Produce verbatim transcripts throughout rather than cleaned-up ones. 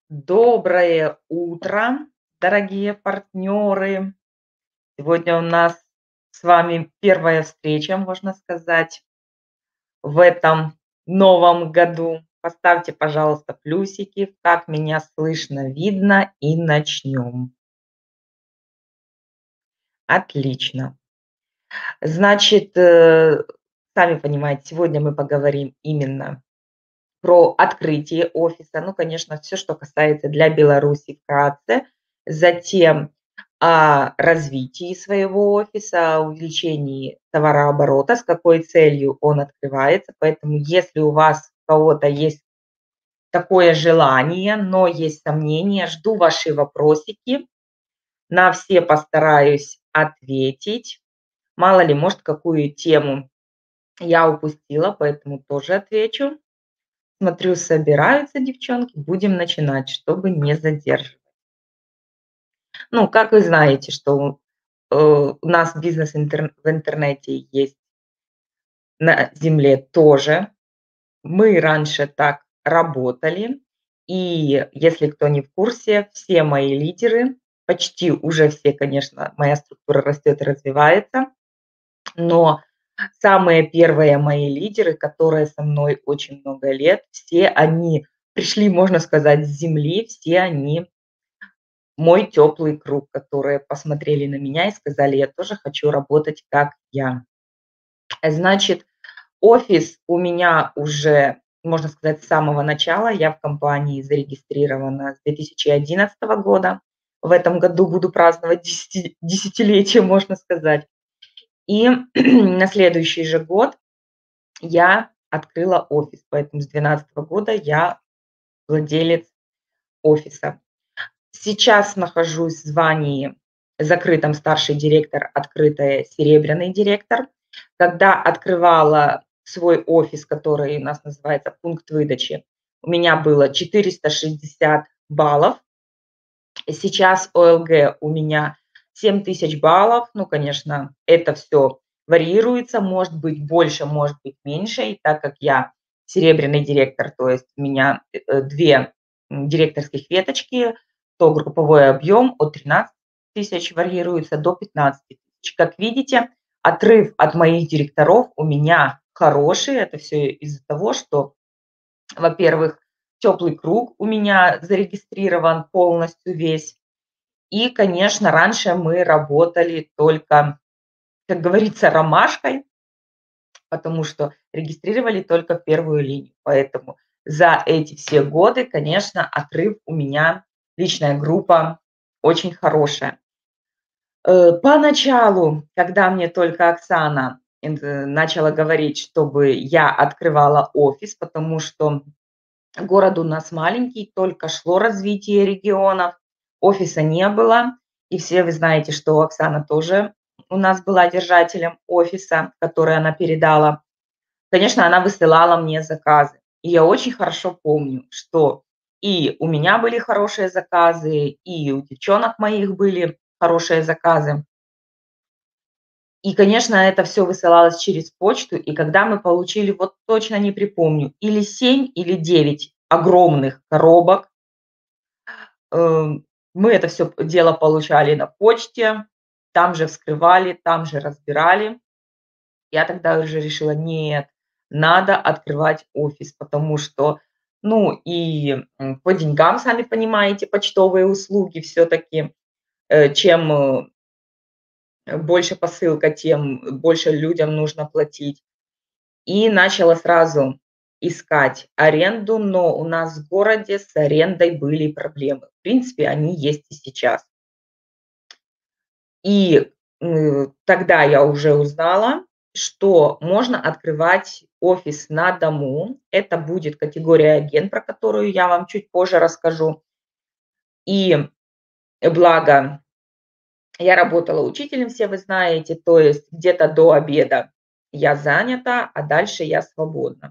Доброе утро, дорогие партнеры! Сегодня у нас с вами первая встреча, можно сказать, в этом новом году. Поставьте, пожалуйста, плюсики, как меня слышно, видно, и начнем. Отлично. Значит, э, сами понимаете, сегодня мы поговорим именно про открытие офиса. Ну, конечно, все, что касается для Беларуси вкратце. Затем о развитии своего офиса, о увеличении товарооборота, с какой целью он открывается. Поэтому если у вас, у кого-то есть такое желание, но есть сомнения, жду ваши вопросики. На все постараюсь ответить. Мало ли, может, какую тему я упустила, поэтому тоже отвечу. Смотрю, собираются девчонки, будем начинать, чтобы не задерживать. Ну, как вы знаете, что, э, у нас бизнес интер в интернете есть на земле тоже. Мы раньше так работали. И если кто не в курсе, все мои лидеры, почти уже все, конечно, моя структура растет и развивается, но самые первые мои лидеры, которые со мной очень много лет, все они пришли, можно сказать, с земли, все они мой теплый круг, которые посмотрели на меня и сказали: "Я тоже хочу работать, как я". Значит, офис у меня уже, можно сказать, с самого начала. Я в компании зарегистрирована с две тысячи одиннадцатого года. В этом году буду праздновать десяти десятилетие, можно сказать. И на следующий же год я открыла офис, поэтому с двенадцатого года я владелец офиса. Сейчас нахожусь в звании закрытом старший директор, открытая серебряный директор. Когда открывала свой офис, который у нас называется пункт выдачи, у меня было четыреста шестьдесят баллов. Сейчас ОЛГ у меня семь тысяч баллов. Ну, конечно, это все варьируется, может быть больше, может быть меньше. И так как я серебряный директор, то есть у меня, э, две, м, директорских веточки, то групповой объем от тринадцати тысяч варьируется до пятнадцати тысяч. Как видите, отрыв от моих директоров у меня хороший. Это все из-за того, что, во-первых, теплый круг у меня зарегистрирован полностью весь. И, конечно, раньше мы работали только, как говорится, ромашкой, потому что регистрировали только первую линию. Поэтому за эти все годы, конечно, отрыв у меня, личная группа очень хорошая. Э, поначалу, когда мне только Оксана инт начала говорить, чтобы я открывала офис, потому что город у нас маленький, только шло развитие регионов, офиса не было. И все вы знаете, что Оксана тоже у нас была держателем офиса, который она передала. Конечно, она высылала мне заказы. И я очень хорошо помню, что и у меня были хорошие заказы, и у девчонок моих были хорошие заказы. И, конечно, это все высылалось через почту. И когда мы получили, вот точно не припомню, или семь, или девять огромных коробок. Эм, мы это все дело получали на почте, там же вскрывали, там же разбирали. Я тогда уже решила: нет, надо открывать офис, потому что, ну, и, м, по деньгам, сами понимаете, почтовые услуги все таки чем, э, больше посылка, тем больше людям нужно платить. И начала сразу искать аренду, но у нас в городе с арендой были проблемы. В принципе, они есть и сейчас. И, м, тогда я уже узнала, что можно открывать офис на дому. Это будет категория агент, про которую я вам чуть позже расскажу. И благо я работала учителем, все вы знаете, то есть где-то до обеда я занята, а дальше я свободна.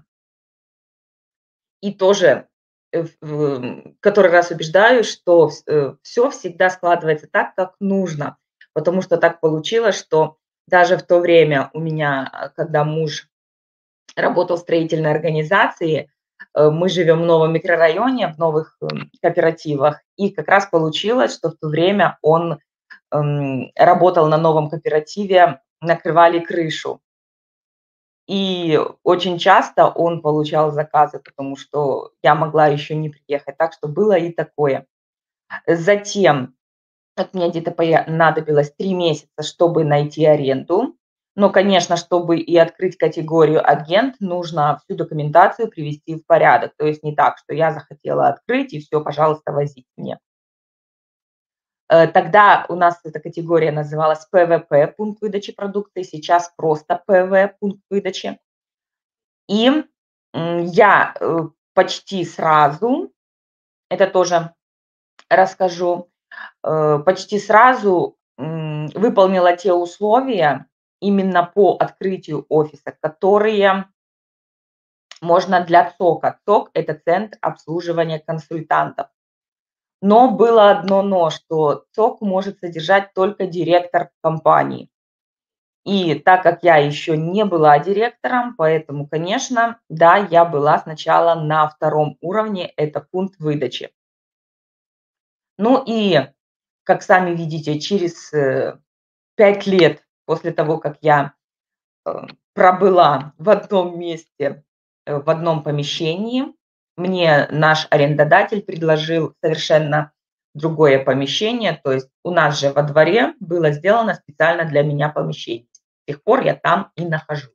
И тоже, э, в в который раз убеждаюсь, что все всегда складывается так, как нужно. Потому что так получилось, что даже в то время у меня, а, когда муж работал в строительной организации, Э, мы живем в новом микрорайоне, в новых, м, кооперативах, и как раз получилось, что в то время он, м, работал на новом кооперативе, накрывали крышу. И очень часто он получал заказы, потому что я могла еще не приехать, так что было и такое. Затем от мне где-то понадобилось три месяца, чтобы найти аренду. Но, конечно, чтобы и открыть категорию агент, нужно всю документацию привести в порядок. То есть не так, что я захотела открыть и все, пожалуйста, возите мне. Э, тогда у нас эта категория называлась П В П, пункт выдачи продукции, сейчас просто П В, пункт выдачи. И, м, я, э, почти сразу, это тоже расскажу, э, почти сразу, м, выполнила те условия именно по открытию офиса, которые можно для ЦОКа. ЦОК — это Центр обслуживания консультантов. Но было одно но, что ЦОК может содержать только директор компании. И так как я еще не была директором, поэтому, конечно, да, я была сначала на втором уровне, это пункт выдачи. Ну и, как сами видите, через, э, пять лет после того, как я, э, пробыла в одном месте, э, в одном помещении, мне наш арендодатель предложил совершенно другое помещение. То есть у нас же во дворе было сделано специально для меня помещение. С тех пор я там и нахожусь.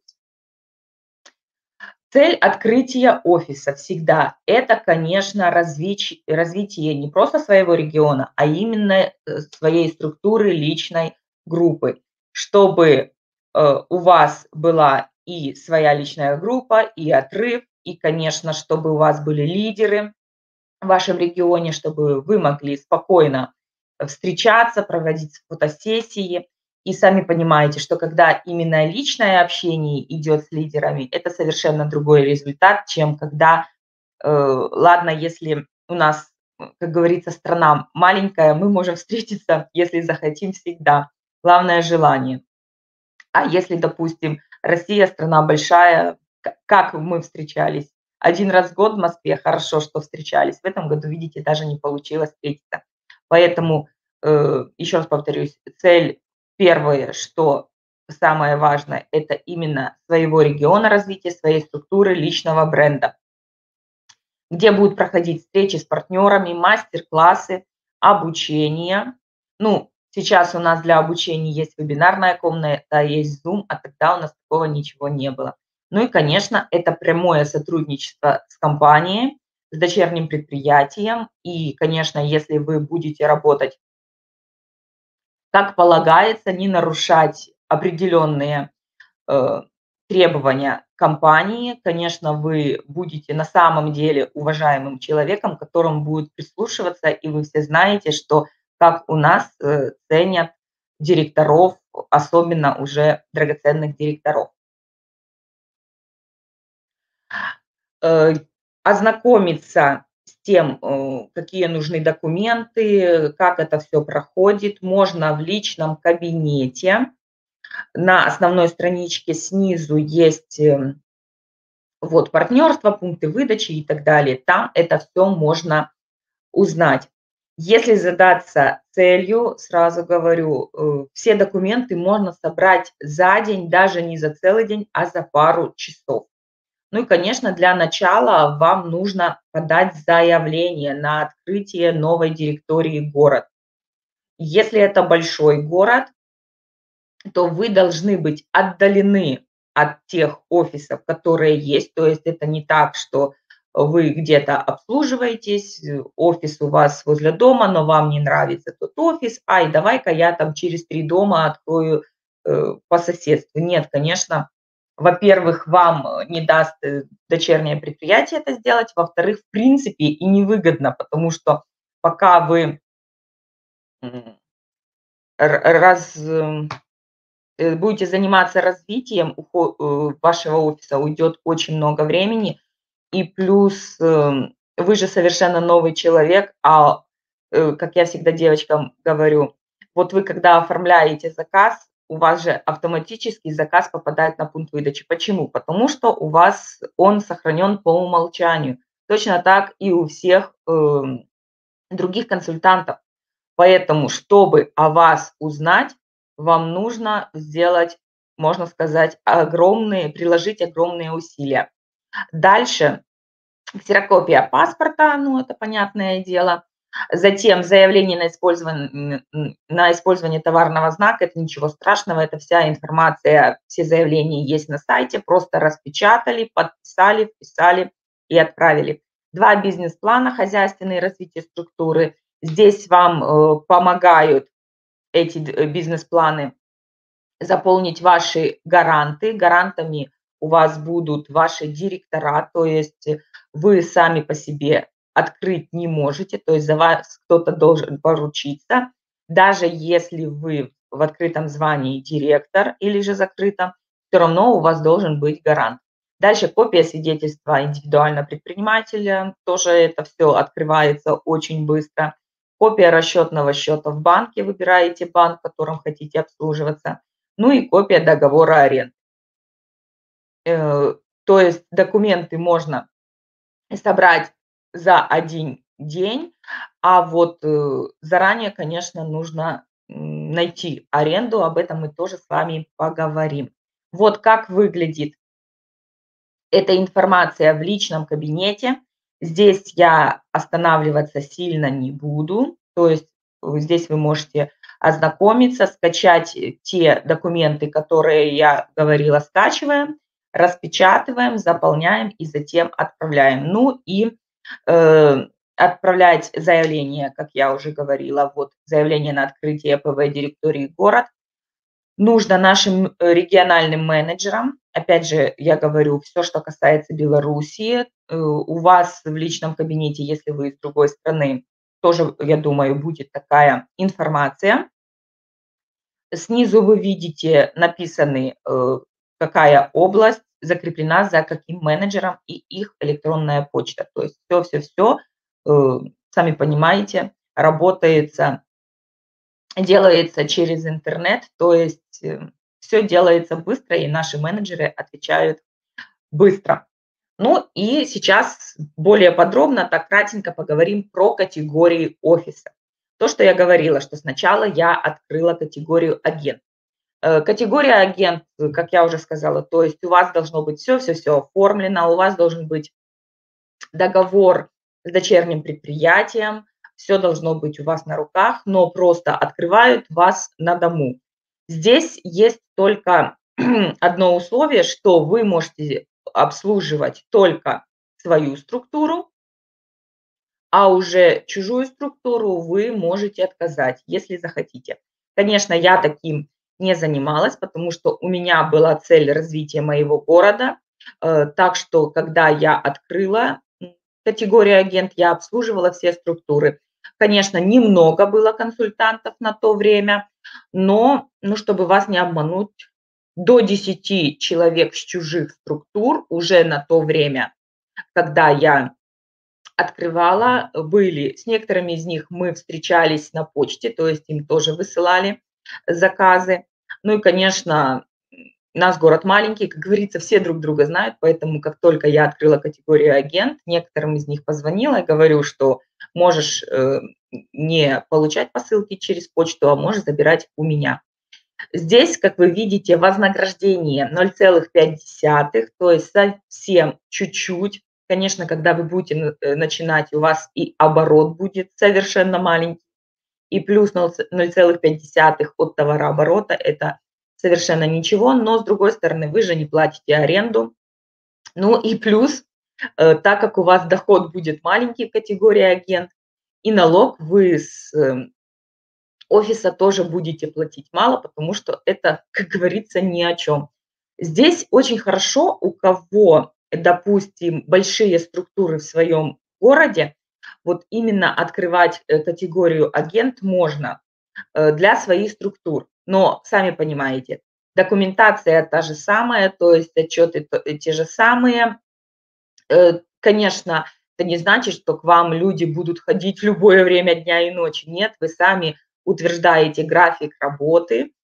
Цель открытия офиса всегда — это, конечно, развич развитие не просто своего региона, а именно, э, своей структуры личной группы, чтобы, э, у вас была и своя личная группа, и отрыв, и, конечно, чтобы у вас были лидеры в вашем регионе, чтобы вы могли спокойно, э, встречаться, проводить фотосессии. И сами понимаете, что когда именно личное общение идет с лидерами, это совершенно другой результат, чем когда, э, ладно, если у нас, м, как говорится, страна маленькая, мы можем встретиться, если захотим, всегда. Главное — желание. А если, допустим, Россия страна большая, к как мы встречались? Один раз в год в Москве — хорошо, что встречались. В этом году, видите, даже не получилось встретиться. Поэтому, э, еще раз повторюсь, цель первая, что самое важное — это именно своего региона развития, своей структуры, личного бренда, где будут проходить встречи с партнерами, мастер-классы, обучение. Ну, сейчас у нас для обучения есть вебинарная комната, есть Zoom, а тогда у нас такого ничего не было. Ну и, конечно, это прямое сотрудничество с компанией, с дочерним предприятием. И, конечно, если вы будете работать как полагается, не нарушать определенные э, требования компании. Конечно, вы будете на самом деле уважаемым человеком, к которому будут прислушиваться, и вы все знаете, что как у нас э, ценят директоров, особенно уже драгоценных директоров. Э, Ознакомиться с тем, э, какие нужны документы, как это все проходит, можно в личном кабинете. На основной страничке снизу есть, эм, вот партнерство, пункты выдачи и так далее. Там это все можно узнать. Если задаться целью, сразу говорю, э, все документы можно собрать за день, даже не за целый день, а за пару часов. Ну и, конечно, для начала вам нужно подать заявление на открытие новой директории город. Если это большой город, то вы должны быть отдалены от тех офисов, которые есть. То есть это не так, что вы где-то обслуживаетесь, э, офис у вас возле дома, но вам не нравится тот офис. Ай, давай-ка я там через три дома открою э, по соседству. Нет, конечно. Во-первых, вам э, не даст э, дочернее предприятие это сделать. Во-вторых, в принципе, и невыгодно, потому что пока вы м, р- раз, эм, э, будете заниматься развитием ухо э, вашего офиса, уйдет очень много времени. И плюс, эм, вы же совершенно новый человек, а, э, как я всегда девочкам говорю, вот вы когда оформляете заказ, у вас же автоматически заказ попадает на пункт выдачи. Почему? Потому что у вас он сохранен по умолчанию. Точно так и у всех, эм, других консультантов. Поэтому, чтобы о вас узнать, вам нужно сделать, можно сказать, огромные приложить огромные усилия. Дальше ксерокопия паспорта, ну, это понятное дело. Затем заявление на использование, на использование товарного знака. Это ничего страшного, это вся информация, все заявления есть на сайте. Просто распечатали, подписали, вписали и отправили. Два бизнес-плана: хозяйственные, развитие структуры. Здесь вам э, помогают эти д- бизнес-планы заполнить ваши гаранты. Гарантами у вас будут ваши директора, то есть вы сами по себе открыть не можете, то есть за вас кто-то должен поручиться. Даже если вы в открытом звании директор или же закрытом, все равно у вас должен быть гарант. Дальше копия свидетельства индивидуального предпринимателя, тоже это все открывается очень быстро. Копия расчетного счета в банке, выбираете банк, в котором хотите обслуживаться, ну и копия договора аренды. Э, то есть документы можно собрать за один день, а вот, э, заранее, конечно, нужно, м, найти аренду. Об этом мы тоже с вами поговорим. Вот как выглядит эта информация в личном кабинете. Здесь я останавливаться сильно не буду. То есть, э, здесь вы можете ознакомиться, скачать, э, те документы, которые я говорила, скачиваем, распечатываем, заполняем и затем отправляем. Ну и, э, отправлять заявление, как я уже говорила, вот заявление на открытие ПВ директории город нужно нашим, э, региональным менеджерам. Опять же, я говорю, все, что касается Белоруссии, э, у вас в личном кабинете, если вы из другой страны, тоже, я думаю, будет такая информация. Снизу вы видите написаны, э, какая область закреплена за каким менеджером и их электронная почта. То есть все, все, все, сами понимаете, работается делается через интернет, то есть, все делается быстро, и наши менеджеры отвечают быстро. Ну и сейчас более подробно, так кратенько поговорим про категории офиса. То, что я говорила, что сначала я открыла категорию агент. Э, категория агент, э, как я уже сказала, то есть у вас должно быть все, все, все оформлено, у вас должен быть договор с дочерним предприятием, все должно быть у вас на руках, но просто открывают вас на дому. Здесь есть только одно условие, что вы можете обслуживать только свою структуру, а уже чужую структуру вы можете отказать, если захотите. Конечно, я таким не занималась, потому что у меня была цель развития моего города. Э, так что, когда я открыла м, категорию агент, я обслуживала все структуры. Конечно, немного было консультантов на то время, но, ну, чтобы вас не обмануть, до десяти человек с чужих структур уже на то время, когда я открывала, были с некоторыми из них мы встречались на почте, то есть им тоже высылали заказы. Ну и, конечно, м, наш город маленький, как говорится, все друг друга знают, поэтому как только я открыла категорию агент, некоторым из них позвонила и говорю, что можешь, э, не получать посылки через почту, а можешь забирать у меня. Здесь, как вы видите, вознаграждение ноль целых пять десятых, то есть совсем чуть-чуть. Конечно, когда вы будете н- э, начинать, у вас и оборот будет совершенно маленький, и плюс ноль ц- ноль целых пять десятых от товарооборота– это совершенно ничего, но с другой стороны, вы же не платите аренду. Ну и плюс, э, так как у вас доход будет маленький в категории агент, и налог вы с э, офиса тоже будете платить мало, потому что это, как говорится, ни о чем. Здесь очень хорошо, у кого, допустим, большие структуры в своем городе, вот именно открывать э, категорию агент можно э, для своих структур. Но, сами понимаете, документация та же самая, то есть отчеты то- э, те же самые. Э, Конечно, это не значит, что к вам люди будут ходить в любое время дня и ночи. Нет, вы сами утверждаете график работы,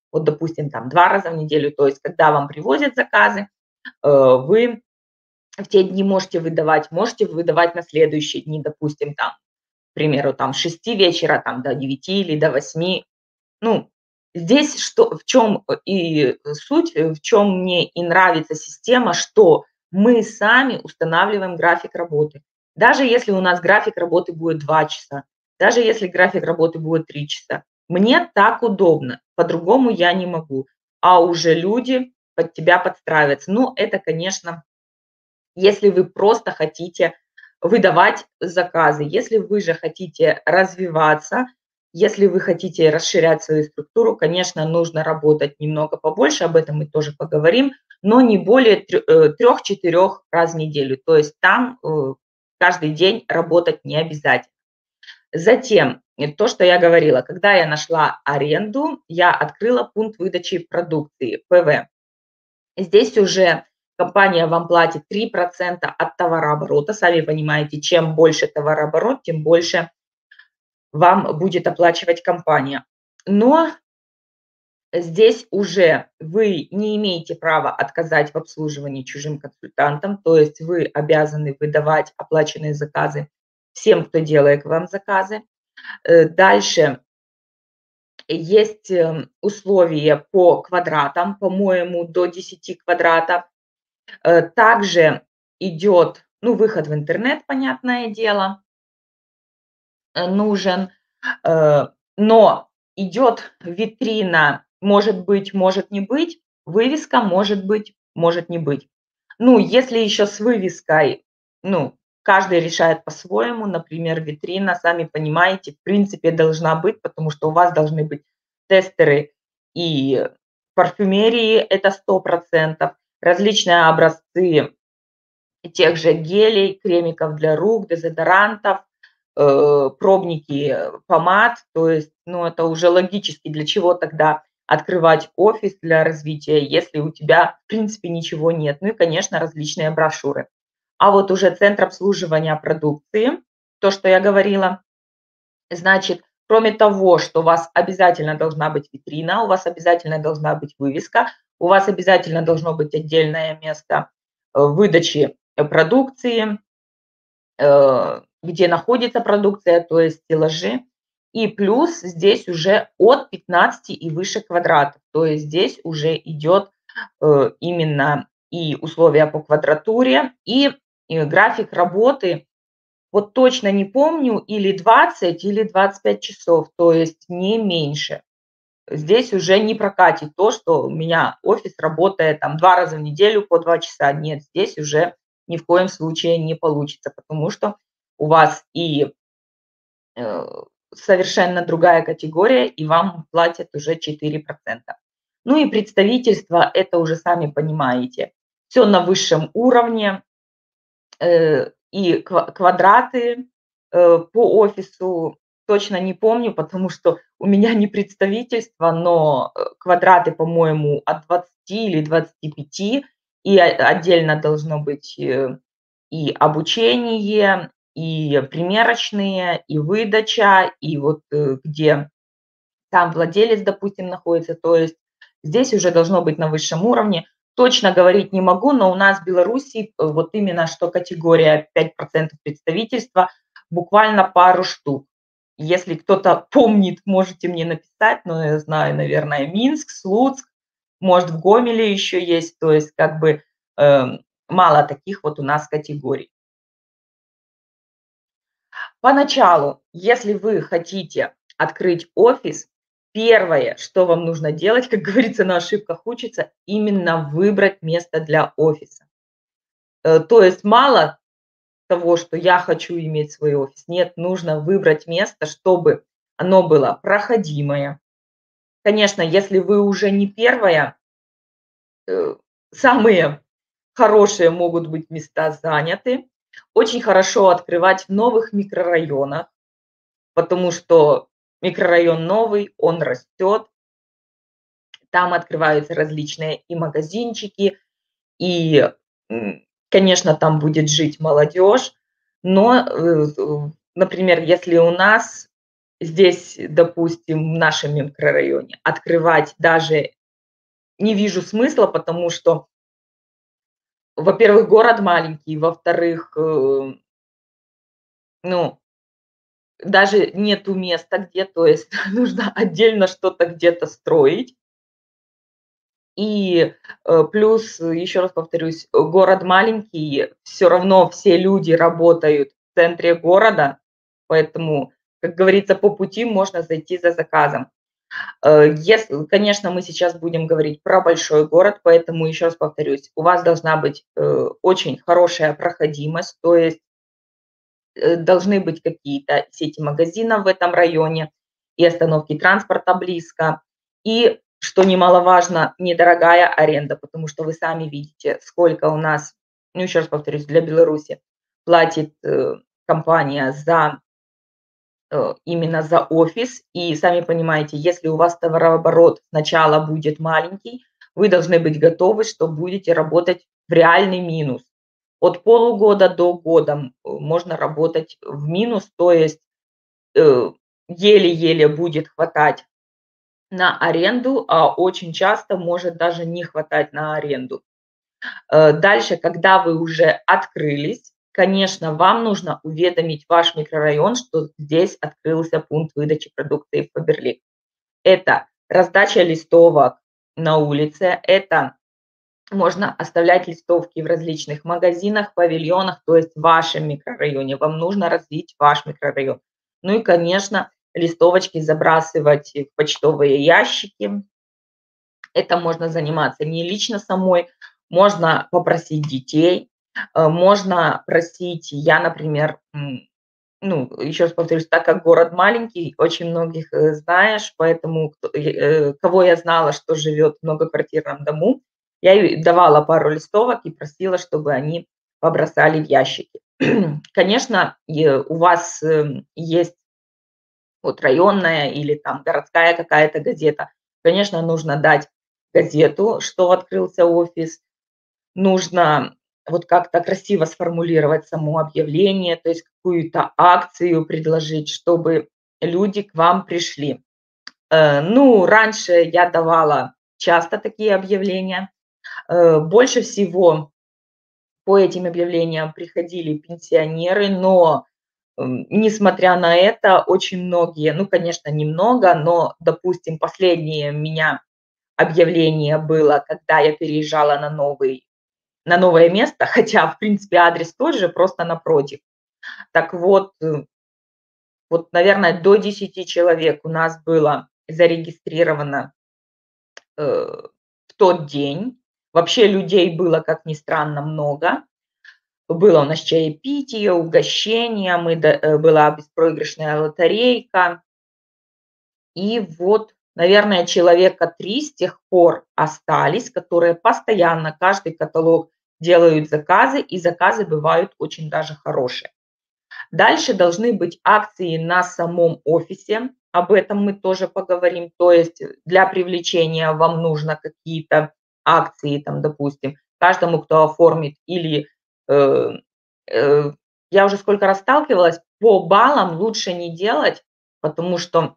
вот, допустим, там два раза в неделю, то есть когда вам привозят заказы, э, вы в те дни можете выдавать, можете выдавать на следующие дни, допустим, там, к примеру, там с шести вечера там до девяти или до восьми. Ну, здесь что в чем и суть, э, в чем мне и нравится система, что мы сами устанавливаем график работы. Даже если у нас график работы будет два часа, даже если график работы будет три часа, мне так удобно, по-другому я не могу. А уже люди под тебя подстраиваются. Ну, это, конечно, если вы просто хотите выдавать заказы. Если вы же хотите развиваться, если вы хотите расширять свою структуру, конечно, нужно работать немного побольше, об этом мы тоже поговорим, но не более трех-четырех раз в неделю. То есть там э, каждый день работать не обязательно. Затем, э, то, что я говорила, когда я нашла аренду, я открыла пункт выдачи продукции, П В. Здесь уже компания вам платит три процента от товарооборота. Сами понимаете, чем больше товарооборот, тем больше вам будет оплачивать компания. Но здесь уже вы не имеете права отказать в обслуживании чужим консультантам, то есть вы обязаны выдавать оплаченные заказы всем, кто делает вам заказы. Э, Дальше есть эм, условия по квадратам, по-моему, до десяти квадратов. Э, также идет, ну, выход в интернет, понятное дело, э, нужен, э, но идет витрина, может быть, может не быть, вывеска может быть, может не быть. Ну, если еще с вывеской, ну, каждый решает по-своему, например, витрина, сами понимаете, в принципе, должна быть, потому что у вас должны быть тестеры и парфюмерии, это сто процентов, различные образцы тех же гелей, кремиков для рук, дезодорантов, э, пробники э, помад. То есть, ну, это уже логически, для чего тогда открывать офис для развития, если у тебя, в принципе, ничего нет. Ну и, конечно, различные брошюры. А вот уже центр обслуживания продукции, то, что я говорила, значит, кроме того, что у вас обязательно должна быть витрина, у вас обязательно должна быть вывеска, у вас обязательно должно быть отдельное место э, выдачи э, продукции, э, где находится продукция, то есть стеллажи. И плюс здесь уже от пятнадцати и выше квадратов. То есть здесь уже идет э, именно и условия по квадратуре, и, и график работы. Вот точно не помню, или двадцать, или двадцать пять часов, то есть не меньше. Здесь уже не прокатит то, что у меня офис работает там два раза в неделю по два часа. Нет, здесь уже ни в коем случае не получится, потому что у вас и, э, совершенно другая категория, и вам платят уже четыре процента. Ну и представительство- это уже сами понимаете, все на высшем уровне, э, и ква квадраты, э, по офису точно не помню, потому что у меня не представительство, но, э, квадраты, по-моему, от двадцати или двадцати пяти, и о отдельно должно быть, э, и обучение, и примерочные, и выдача, и вот, э, где там владелец, допустим, находится. То есть здесь уже должно быть на высшем уровне. Точно говорить не могу, но у нас в Беларуси э, вот именно что категория пять процентов представительства, буквально пару штук. Если кто-то помнит, можете мне написать, но я знаю, наверное, Минск, Слуцк, может, в Гомеле еще есть. То есть как бы эм, мало таких вот у нас категорий. Поначалу, если вы хотите открыть офис, первое, что вам нужно делать, как говорится, на ошибках учатся, именно выбрать место для офиса. Э, то есть мало того, что я хочу иметь свой офис, нет, нужно выбрать место, чтобы оно было проходимое. Конечно, если вы уже не первая, э, самые хорошие могут быть места заняты. Очень хорошо открывать в новых микрорайонах, потому что микрорайон новый, он растет, там открываются различные и магазинчики, и, м, конечно, там будет жить молодежь. Но, э, э, например, если у нас здесь, допустим, в нашем микрорайоне открывать даже не вижу смысла, потому что, во-первых, город маленький, во-вторых, э, ну, даже нету места где, то есть нужно отдельно что-то где-то строить. И, э, плюс, э, еще раз повторюсь, э, город маленький, все равно все люди работают в центре города, поэтому, как говорится, по пути можно зайти за заказом. Э, ес конечно, мы сейчас будем говорить про большой город, поэтому еще раз повторюсь, у вас должна быть, э, очень хорошая проходимость, то есть, э, должны быть какие-то сети магазинов в этом районе и остановки транспорта близко. И, что немаловажно, недорогая аренда, потому что вы сами видите, сколько у нас, ну, еще раз повторюсь, для Беларуси платит, э, компания за э, именно за офис. И сами понимаете, если у вас товарооборот сначала будет маленький, вы должны быть готовы, что будете работать в реальный минус. От полугода до года м, э, можно работать в минус, то есть э, еле-еле будет хватать на аренду, а очень часто может даже не хватать на аренду. Э, дальше, когда вы уже открылись, конечно, вам нужно уведомить ваш микрорайон, что здесь открылся пункт выдачи продукции Faberlic. Это раздача листовок на улице, это можно оставлять листовки в различных магазинах, павильонах, то есть в вашем микрорайоне. Вам нужно развить ваш микрорайон. Ну и, конечно, листовочки забрасывать в почтовые ящики. Это можно заниматься не лично самой, можно попросить детей, э, можно просить, я, например, м, ну, еще раз повторюсь, так как город маленький, очень многих э, знаешь, поэтому кто- э, э, кого я знала, что живет в многоквартирном дому, я ей давала пару листовок и просила, чтобы они побросали в ящики. Конечно, е- у вас эм, есть вот районная или там городская какая-то газета. Конечно, нужно дать газету, что открылся офис. Нужно вот как-то красиво сформулировать само объявление, то есть какую-то акцию предложить, чтобы люди к вам пришли. Э, ну, раньше я давала часто такие объявления. Э, больше всего по этим объявлениям приходили пенсионеры, но М, несмотря на это, очень многие, ну, конечно, немного, но, допустим, последнее у меня объявление было, когда я переезжала на новый на новое место, хотя, в принципе, адрес тот же, просто напротив. Так вот, э, вот, наверное, до десяти человек у нас было зарегистрировано, э, в тот день. Вообще людей было, как ни странно, много. Было у нас чаепитие, угощения, мы да э, была беспроигрышная лотерейка. И вот, наверное, человека три с тех пор остались, которые постоянно каждый каталог делают заказы, и заказы бывают очень даже хорошие. Дальше должны быть акции на самом офисе. Об этом мы тоже поговорим. То есть э, для привлечения вам нужно какие-то акции, там, допустим, каждому, кто оформит или э, э, я уже сколько раз сталкивалась, по баллам лучше не делать, потому что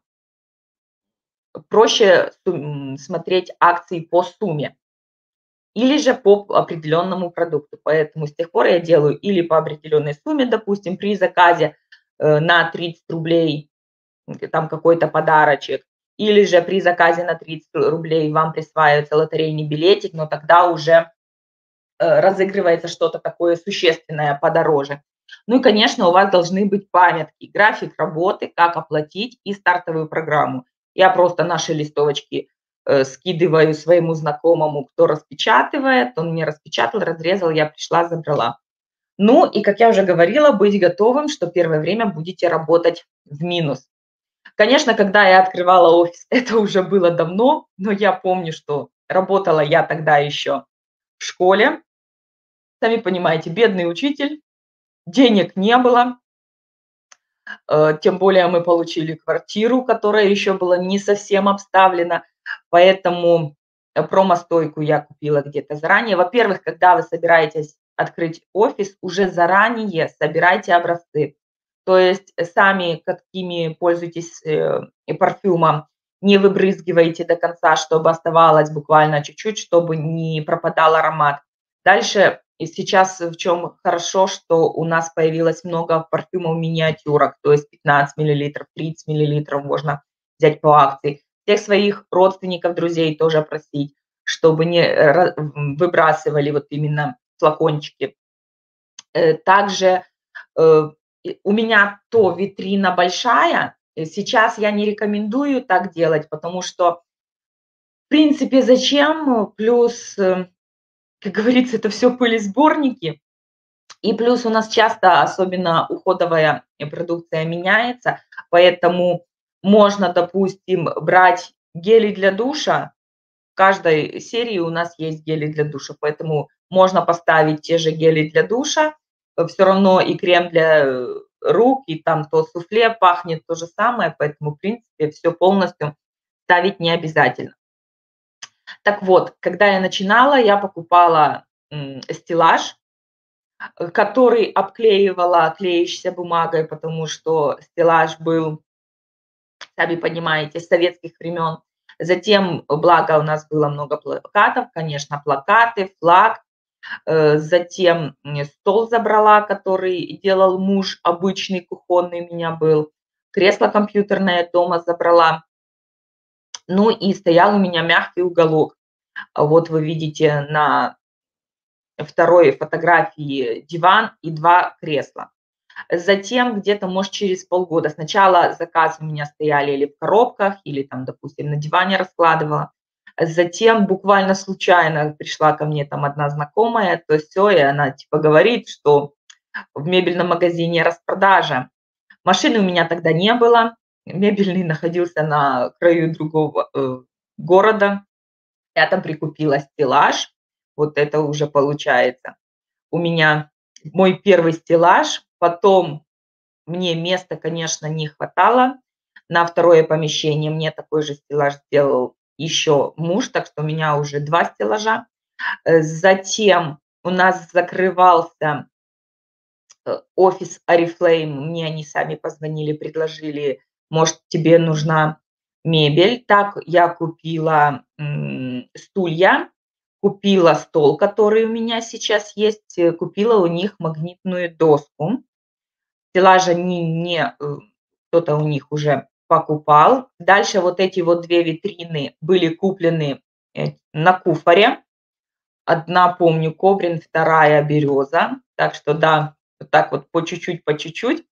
проще сум смотреть акции по сумме или же по определенному продукту. Поэтому с тех пор я делаю или по определенной сумме, допустим, при заказе, э, на тридцать рублей, м, там какой-то подарочек, или же при заказе на тридцать рублей вам присваивается лотерейный билетик, но тогда уже, э, разыгрывается что-то такое существенное подороже. Ну и, конечно, у вас должны быть памятки, график работы, как оплатить и стартовую программу. Я просто наши листовочки, э, скидываю своему знакомому, кто распечатывает, он мне распечатал, разрезал, я пришла, забрала. Ну и, как я уже говорила, быть готовым, что первое время будете работать в минус. Конечно, когда я открывала офис, это уже было давно, но я помню, что работала я тогда еще в школе. Сами понимаете, бедный учитель, денег не было, э, тем более мы получили квартиру, которая еще была не совсем обставлена, поэтому э, промо-стойку я купила где-то заранее. Во-первых, когда вы собираетесь открыть офис, уже заранее собирайте образцы. То есть сами какими пользуетесь, э, парфюмом, не выбрызгиваете до конца, чтобы оставалось буквально чуть-чуть, чтобы не пропадал аромат. Дальше, и сейчас в чем хорошо, что у нас появилось много парфюмов-миниатюрок, то есть пятнадцать миллилитров, тридцать миллилитров можно взять по акции. Всех своих родственников, друзей тоже просить, чтобы не ра м, выбрасывали вот именно флакончики. Э, также, э, и у меня то витрина большая, э, сейчас я не рекомендую так делать, потому что, в принципе, зачем? Плюс, э, как говорится, это все пылесборники. И плюс у нас часто, особенно уходовая, э, продукция меняется, поэтому можно, допустим, брать гели для душа. В каждой серии у нас есть гели для душа, поэтому можно поставить те же гели для душа, все равно и крем для, э, рук, и там то суфле пахнет то же самое, поэтому, в принципе, все полностью ставить не обязательно. Так вот, когда я начинала, я покупала, м, стеллаж, э, который обклеивала клеящейся бумагой, потому что стеллаж был, сами понимаете, с советских времен. Затем, благо, у нас было много плакатов, конечно, плакаты, флаг. Э, затем, м, стол забрала, который делал муж, обычный кухонный у меня был. Кресло компьютерное дома забрала. Ну и стоял у меня мягкий уголок. А вот вы видите на второй фотографии диван и два кресла. Затем где-то, может, через полгода. Сначала заказы у меня стояли или в коробках, или там, допустим, на диване раскладывала. Затем буквально случайно пришла ко мне там одна знакомая, то есть всё, и она типа говорит, что в мебельном магазине распродажа. Машины у меня тогда не было, мебельный находился на краю другого, э, города. Я там прикупила стеллаж. Вот это уже получается у меня мой первый стеллаж. Потом мне места, конечно, не хватало на второе помещение. Мне такой же стеллаж сделал еще муж, так что у меня уже два стеллажа. Э, затем у нас закрывался, э, офис Oriflame. Мне они сами позвонили, предложили: "Может, тебе нужна мебель?" Так я купила, м, стулья, купила стол, который у меня сейчас есть, э, купила у них магнитную доску. Стеллажа не не, э, кто-то у них уже покупал. Дальше вот эти вот две витрины были куплены, э, на Куфоре. Одна, помню, Коврин, вторая Береза. Так что да, вот так вот по чуть-чуть, по чуть-чуть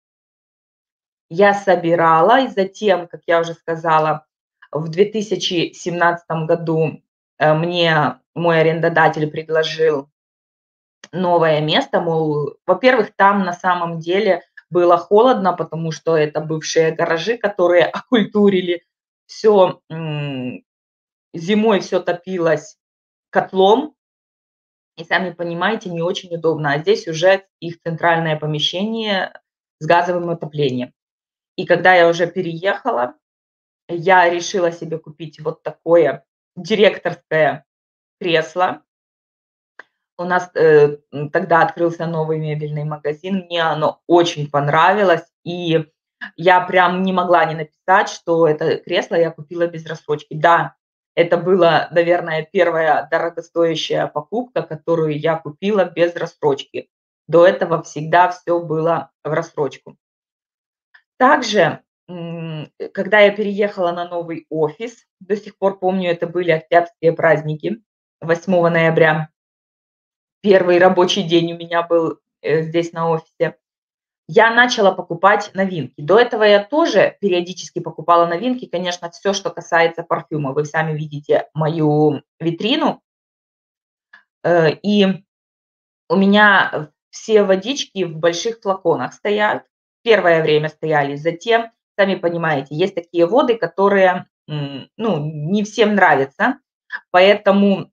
я собирала. И затем, как я уже сказала, в две тысячи семнадцатом году, э, мне мой арендодатель предложил новое место, мол, во-первых, там на самом деле было холодно, потому что это бывшие гаражи, которые окультурили. Всё, м, зимой все топилось котлом, и сами понимаете, не очень удобно. А здесь уже их центральное помещение с газовым отоплением. И когда я уже переехала, я решила себе купить вот такое директорское кресло. У нас, э, м, тогда открылся новый мебельный магазин, мне оно очень понравилось, и я прям не могла не написать, что это кресло я купила без рассрочки. Да, это была, наверное, первая дорогостоящая покупка, которую я купила без рассрочки. До этого всегда все было в рассрочку. Также, м, э, когда я переехала на новый офис, до сих пор помню, это были октябрьские праздники, восьмого ноября. Первый рабочий день у меня был, э, здесь на офисе. Я начала покупать новинки. До этого я тоже периодически покупала новинки. Конечно, все, что касается парфюма. Вы сами видите мою витрину. Э, и у меня, э, все водички в больших флаконах стоят. Первое время стояли. Затем, сами понимаете, есть такие воды, которые, м, ну, не всем нравятся. Поэтому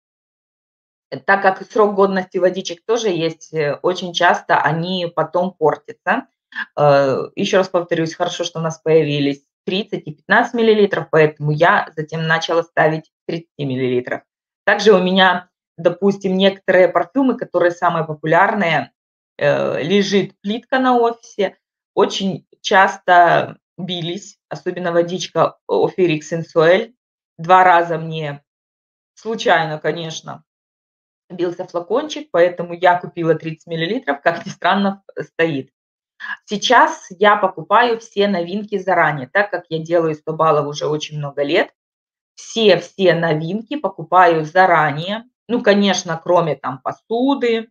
Э, так как срок годности водичек тоже есть, э, очень часто они потом портятся. Э, еще раз повторюсь, хорошо, что у нас появились тридцать и пятнадцать миллилитров, поэтому я затем начала ставить тридцать миллилитров. Также у меня, допустим, некоторые парфюмы, которые самые популярные, э, лежит плитка на офисе, очень часто бились, особенно водичка Ophiorix Sensuelle. два раза мне случайно, конечно, бился флакончик, поэтому я купила тридцать миллилитров, как ни странно, э, стоит. Сейчас я покупаю все новинки заранее, так как я делаю сто баллов уже очень много лет. Все-все новинки покупаю заранее. Ну, конечно, кроме там посуды.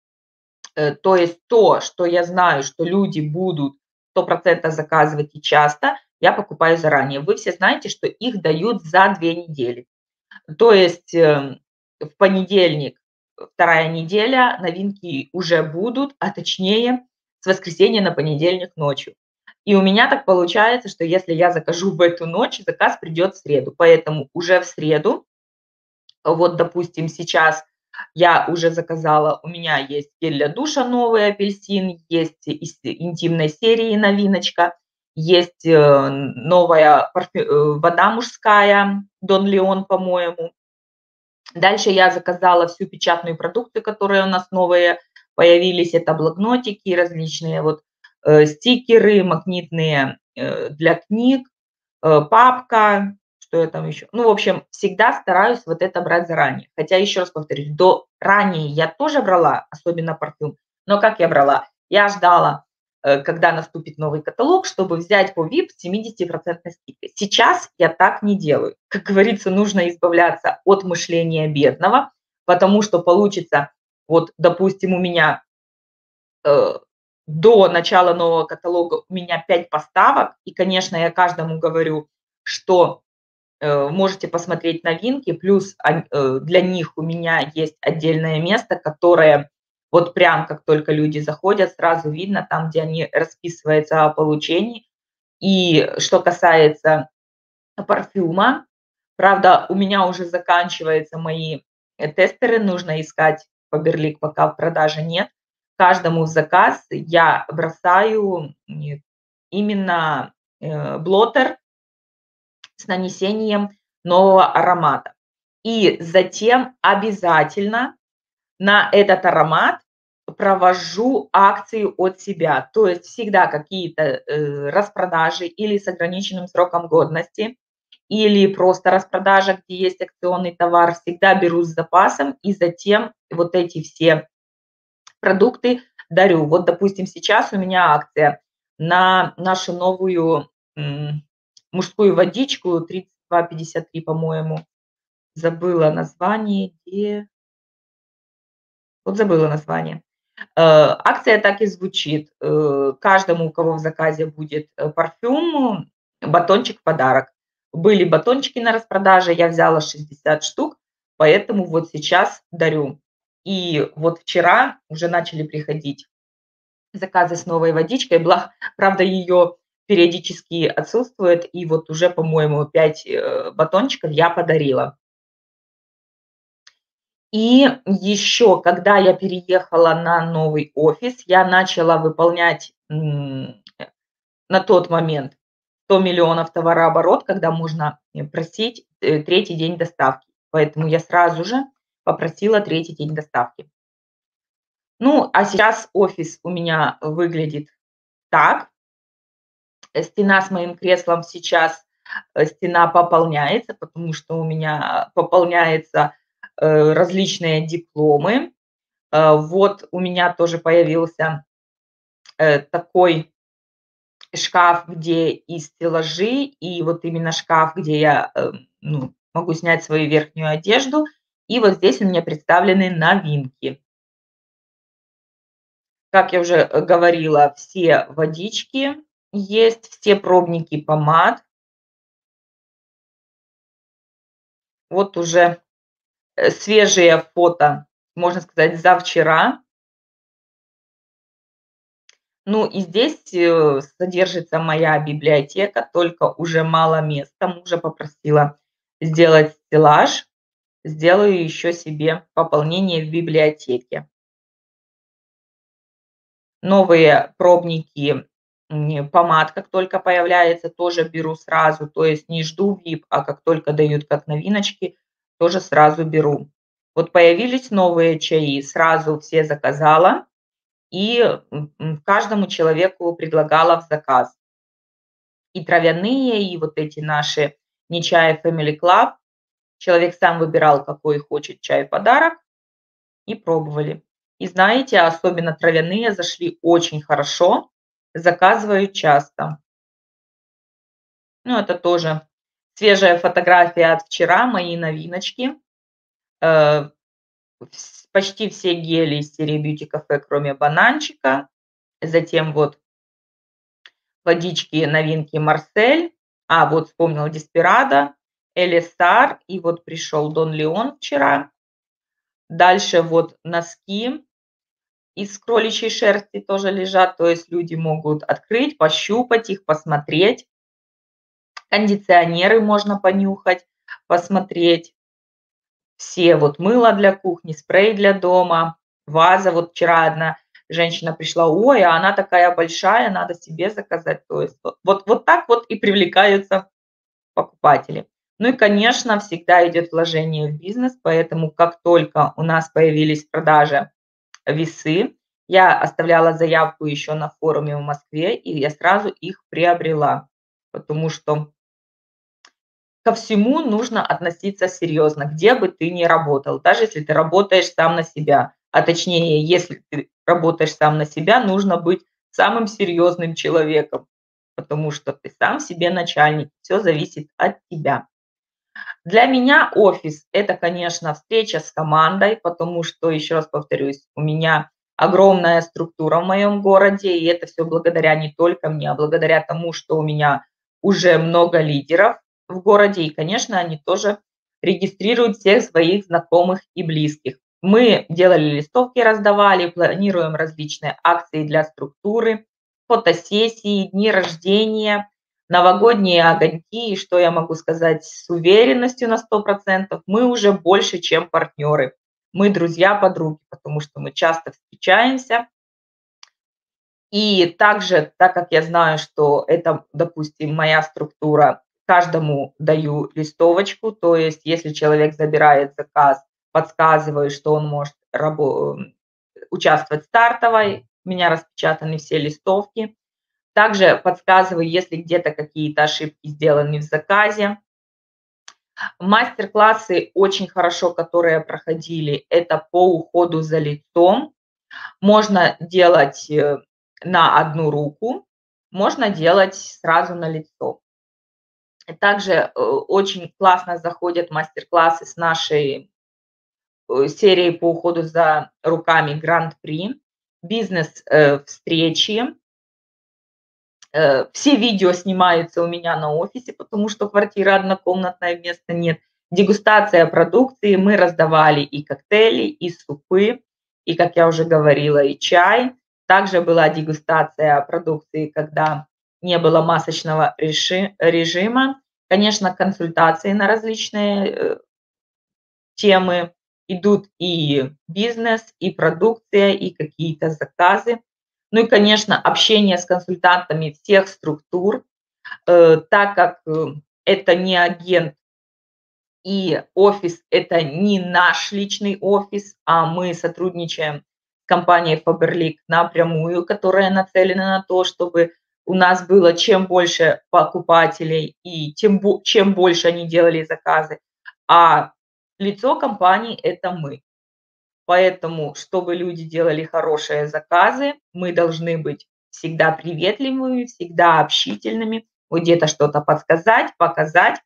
Э, то есть то, что я знаю, что люди будут сто процентов заказывать и часто, я покупаю заранее. Вы все знаете, что их дают за две недели. То есть, эм, в понедельник, э, вторая неделя, новинки уже будут, а точнее с воскресенья на понедельник ночью. И у меня так получается, что если я закажу в эту ночь, заказ придет в среду. Поэтому уже в среду, вот, допустим, сейчас я уже заказала, у меня есть гель для душа новый апельсин, есть из интимной серии новиночка, есть, э, н новая парфю э, вода мужская Дон Леон, по-моему. Дальше я заказала всю печатную продукцию, которые у нас новые появились. Это блокнотики, различные вот, э, стикеры магнитные, э, для книг, э, папка, что я там еще. Ну, в общем, всегда стараюсь вот это брать заранее. Хотя, еще раз повторюсь, до ранее я тоже брала, особенно парфюм. Но как я брала? Я ждала, э, когда наступит новый каталог, чтобы взять по ви ай пи с семидесятипроцентной скидкой. Сейчас я так не делаю. Как говорится, нужно избавляться от мышления бедного, потому что получится, вот, допустим, у меня э, до начала нового каталога у меня пять поставок, и, конечно, я каждому говорю, что, э, можете посмотреть новинки, плюс ань э, для них у меня есть отдельное место, которое вот прям как только люди заходят, сразу видно там, где они расписываются о получении. И что касается парфюма, правда, у меня уже заканчиваются мои, э, тестеры, нужно искать Faberlic, пока в продаже нет. Каждому в заказ я бросаю, м, именно, э, блотер с нанесением нового аромата. И затем обязательно на этот аромат провожу акцию от себя. То есть всегда какие-то, э, распродажи или с ограниченным сроком годности, или просто распродажа, где есть акционный товар, всегда беру с запасом и затем вот эти все продукты дарю. Вот, допустим, сейчас у меня акция на нашу новую, м, мужскую водичку тридцать два пятьдесят три, по-моему. Забыла название, где вот забыла название. Э, акция так и звучит. Э, каждому, у кого в заказе будет, э, парфюм, батончик в подарок. Были батончики на распродаже, я взяла шестьдесят штук, поэтому вот сейчас дарю. И вот вчера уже начали приходить заказы с новой водичкой. Бла правда, ее периодически отсутствует, и вот уже, по-моему, пять э, батончиков я подарила. И еще, когда я переехала на новый офис, я начала выполнять, м, э, на тот момент сто миллионов товарооборот, когда можно, э, просить, э, третий день доставки. Поэтому я сразу же попросила третий день доставки. Ну, а сейчас офис у меня выглядит так. Э, стена с моим креслом сейчас, э, стена пополняется, потому что у меня пополняется, э, различные дипломы. Э, вот у меня тоже появился, э, такой шкаф, где и стеллажи, и вот именно шкаф, где я, э, ну, могу снять свою верхнюю одежду. И вот здесь у меня представлены новинки. Как я уже, э, говорила, все водички есть, все пробники помад. Вот уже, э, свежие фото, можно сказать, за вчера. Ну и здесь, э, содержится моя библиотека, только уже мало места. Мужа попросила сделать стеллаж. Сделаю еще себе пополнение в библиотеке. Новые пробники, м, помад, как только появляется, тоже беру сразу. То есть не жду ви ай пи, а как только дают как новиночки, тоже сразу беру. Вот появились новые чаи, сразу все заказала. и м, м, каждому человеку предлагала в заказ и травяные, и вот эти наши не чай Family Club. Человек сам выбирал, какой хочет чай в подарок, и пробовали. И знаете, особенно травяные зашли очень хорошо, заказывают часто. Ну, это тоже свежая фотография от вчера, мои новиночки. Э, вс Почти все гели из серии Beauty Cafe, кроме бананчика. Затем вот водички, новинки Марсель. А, вот вспомнила Desperado, Элисар, и вот пришел Дон Леон вчера. Дальше вот носки из кроличьей шерсти тоже лежат, то есть люди могут открыть, пощупать их, посмотреть. Кондиционеры можно понюхать, посмотреть. Все вот мыло для кухни, спрей для дома, ваза. Вот вчера одна женщина пришла: "Ой, а она такая большая, надо себе заказать". То есть вот вот вот так вот и привлекаются покупатели. Ну и, конечно, всегда идет вложение в бизнес, поэтому как только у нас появились в продаже весы, я оставляла заявку еще на форуме в Москве, и я сразу их приобрела, потому что ко всему нужно относиться серьезно, где бы ты ни работал, даже если ты работаешь сам на себя. А точнее, если ты работаешь сам на себя, нужно быть самым серьезным человеком, потому что ты сам себе начальник, все зависит от тебя. Для меня офис — это, конечно, встреча с командой, потому что, еще раз повторюсь, у меня огромная структура в моем городе, и это все благодаря не только мне, а благодаря тому, что у меня уже много лидеров в городе, и, конечно, они тоже регистрируют всех своих знакомых и близких. Мы делали листовки, раздавали, планируем различные акции для структуры, фотосессии, дни рождения, новогодние огоньки. И что я могу сказать с уверенностью на сто процентов: мы уже больше, чем партнеры. Мы друзья-подруги, потому что мы часто встречаемся. И также, так как я знаю, что это, допустим, моя структура, каждому даю листовочку. То есть если человек забирает заказ, подсказываю, что он может рабо м, участвовать в стартовой. У меня распечатаны все листовки. Также подсказываю, если где-то какие-то ошибки сделаны в заказе. Мастер-классы очень хорошо, которые проходили, это по уходу за лицом. Можно делать э, на одну руку, можно делать сразу на лицо. Также э, очень классно заходят мастер-классы с нашей э, серией по уходу за руками Гранд-при, бизнес-встречи. Э, все видео снимаются у меня на офисе, потому что квартира однокомнатная, места нет. Дегустация продукции. Мы раздавали и коктейли, и супы, и, как я уже говорила, и чай. Также была дегустация продукции, когда не было масочного реши режима. Конечно, консультации на различные, э, темы. Идут и бизнес, и продукция, и какие-то заказы. Ну и, конечно, общение с консультантами всех структур, э, так как, э, это не агент и офис — это не наш личный офис, а мы сотрудничаем с компанией Faberlic напрямую, которая нацелена на то, чтобы у нас было чем больше покупателей и тем бо чем больше они делали заказы, а лицо компании — это мы. Поэтому, чтобы люди делали хорошие заказы, мы должны быть всегда приветливыми, всегда общительными, вот где-то что-то подсказать, показать.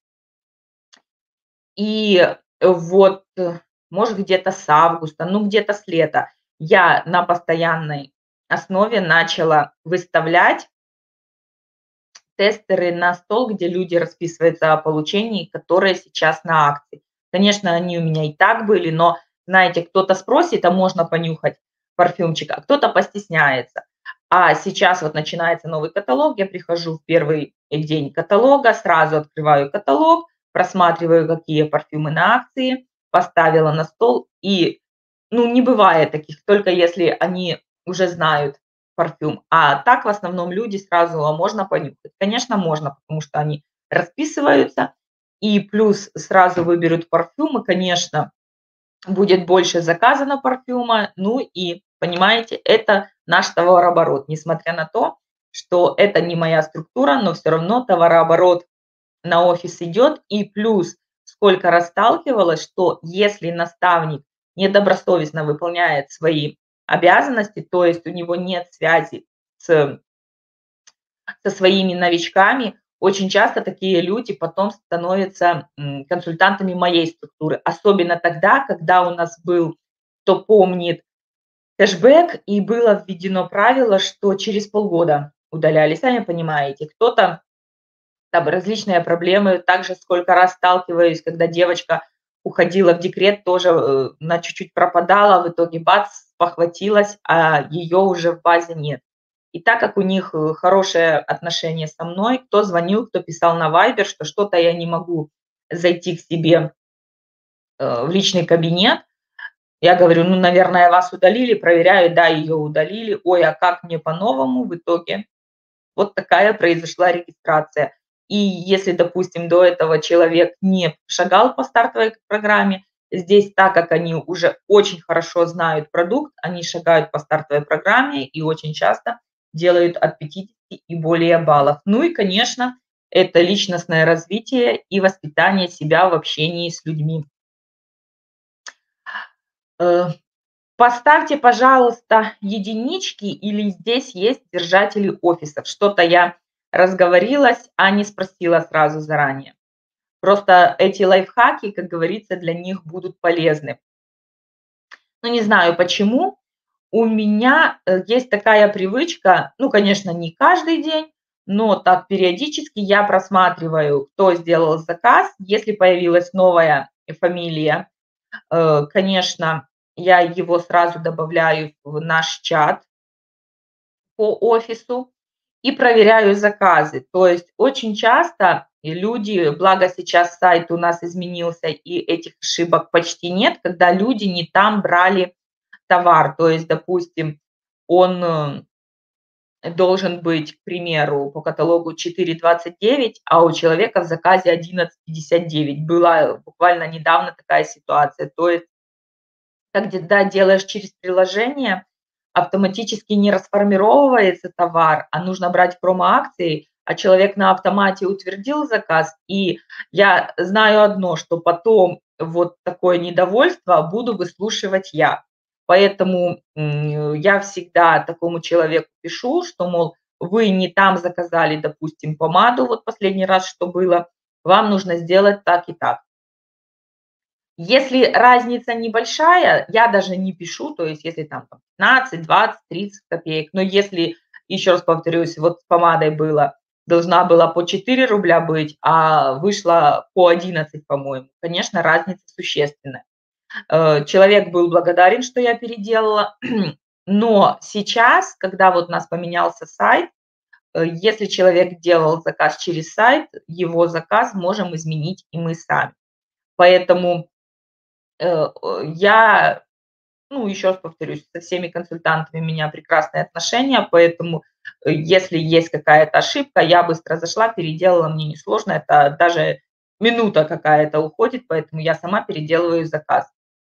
И вот, э, может, где-то с августа, ну, где-то с лета я на постоянной основе начала выставлять тестеры на стол, где люди расписываются о получении, которые сейчас на акции. Конечно, они у меня и так были, но, знаете, кто-то спросит, а можно понюхать парфюмчик, а кто-то постесняется. А сейчас вот начинается новый каталог, я прихожу в первый день каталога, сразу открываю каталог, просматриваю, какие парфюмы на акции, поставила на стол. И, ну, не бывает таких, только если они уже знают парфюм. А так в основном люди сразу: "А можно понюхать?" Конечно, можно, потому что они расписываются и плюс сразу выберут парфюмы. Конечно, будет больше заказано парфюма. Ну и, понимаете, это наш товарооборот. Несмотря на то, что это не моя структура, но все равно товарооборот на офис идет. И плюс, сколько раз сталкивалась, что если наставник недобросовестно выполняет свои обязанности, то есть у него нет связи с со своими новичками, очень часто такие люди потом становятся, м, консультантами моей структуры. Особенно тогда, когда у нас был, кто помнит, кэшбэк, и было введено правило, что через полгода удаляли. Сами понимаете, кто-то там различные проблемы. Также сколько раз сталкиваюсь, когда девочка уходила в декрет, тоже, э, на чуть-чуть пропадала, в итоге бац, спохватилась, а ее уже в базе нет. И так как у них, э, хорошее отношение со мной, кто звонил, кто писал на "Вайбер", что что-то я не могу зайти к себе, э, в личный кабинет. Я говорю: "Ну, наверное, вас удалили". Проверяю, да, ее удалили. Ой, а как мне по-новому? В итоге вот такая произошла регистрация. И если, допустим, до этого человек не шагал по стартовой программе, здесь, так как они уже очень хорошо знают продукт, они шагают по стартовой программе и очень часто делают от пятидесяти и более баллов. Ну и, конечно, это личностное развитие и воспитание себя в общении с людьми. Э, Поставьте, пожалуйста, единички или здесь есть держатели офисов. Что-то я разговорилась, а не спросила сразу заранее. Просто эти лайфхаки, как говорится, для них будут полезны. Ну, не знаю почему. У меня, э, есть такая привычка, ну, конечно, не каждый день, но так периодически я просматриваю, кто сделал заказ. Если появилась новая фамилия, Э, конечно, я его сразу добавляю в наш чат по офису и проверяю заказы. То есть очень часто и люди, благо сейчас сайт у нас изменился и этих ошибок почти нет, когда люди не там брали товар. То есть, допустим, он, э, должен быть, к примеру, по каталогу четыре двадцать девять, а у человека в заказе одиннадцать пятьдесят девять. Была буквально недавно такая ситуация. То есть когда делаешь через приложение, автоматически не расформировывается товар, а нужно брать промо-акции, а человек на автомате утвердил заказ. И я знаю одно, что потом вот такое недовольство буду выслушивать я. Поэтому, м, я всегда такому человеку пишу, что, мол, вы не там заказали, допустим, помаду, вот последний раз, что было, вам нужно сделать так и так. Если разница небольшая, я даже не пишу, то есть если там там пятнадцать, двадцать, тридцать копеек, но если, еще раз повторюсь, вот с помадой было, должна была по четыре рубля быть, а вышла по одиннадцать, по-моему, конечно, разница существенная. Э, человек был благодарен, что я переделала, но сейчас, когда вот у нас поменялся сайт, э, если человек делал заказ через сайт, его заказ можем изменить и мы сами. Поэтому Э, о, я, ну, еще раз повторюсь, со всеми консультантами у меня прекрасные отношения, поэтому, э, если есть какая-то ошибка, я быстро зашла, переделала, мне несложно, это даже минута какая-то уходит, поэтому я сама переделываю заказ.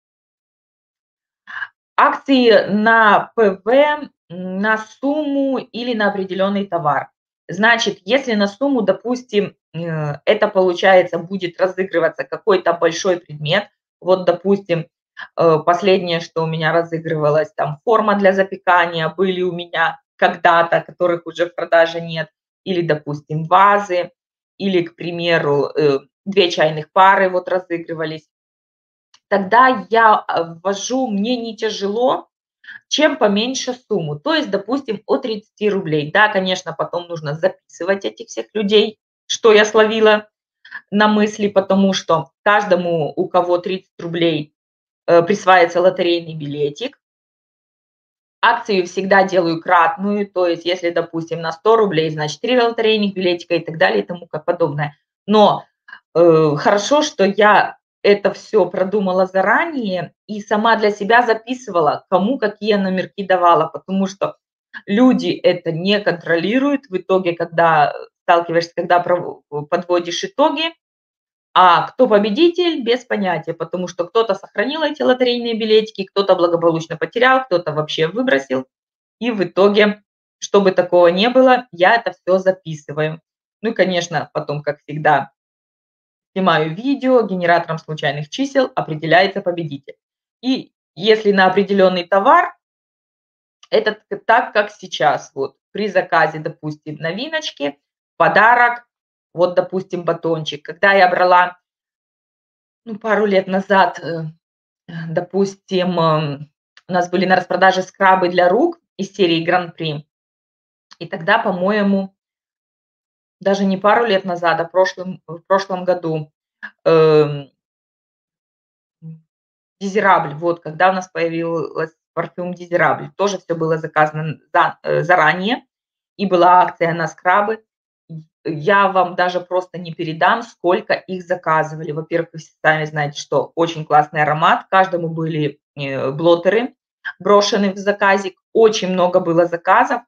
Акции на ПВ, на сумму или на определенный товар. Значит, если на сумму, допустим, э, это получается будет разыгрываться какой-то большой предмет. Вот, допустим, э, последнее, что у меня разыгрывалось, там форма для запекания были у меня когда-то, которых уже в продаже нет, или, допустим, вазы, или, к примеру, э, две чайных пары вот разыгрывались. Тогда я, э, ввожу, мне не тяжело, чем поменьше сумму. То есть, допустим, от тридцати рублей. Да, конечно, потом нужно записывать этих всех людей, что я словила на мысли, потому что каждому, у кого тридцать рублей, э, присваивается лотерейный билетик. Акцию всегда делаю кратную, то есть если, допустим, на сто рублей, значит три лотерейных билетика и так далее и тому как подобное. Но Э, хорошо, что я это все продумала заранее и сама для себя записывала, кому какие номерки давала, потому что люди это не контролируют. В итоге, когда сталкиваешься, когда пров подводишь итоги, а кто победитель- без понятия, потому что кто-то сохранил эти лотерейные билетики, кто-то благополучно потерял, кто-то вообще выбросил. И в итоге, чтобы такого не было, я это все записываю. Ну и, конечно, потом, как всегда, снимаю видео, генератором случайных чисел определяется победитель. И если на определенный товар, это т так, как сейчас. Вот при заказе, допустим, новиночки, подарок, вот, допустим, батончик. Когда я брала, ну, пару лет назад, э, э, допустим, ам, у нас были на распродаже скрабы для рук из серии Гран-при, и тогда, по-моему, даже не пару лет назад, а прошлым в прошлом году, эм, м, Дизирабль, вот, когда у нас появилась парфюм Дизирабль, тоже все было заказано за э, заранее. И была акция на скрабы. Я вам даже просто не передам, сколько их заказывали. Во-первых, вы сами знаете, что очень классный аромат, каждому были, э, блотеры брошены в заказик, очень много было заказов.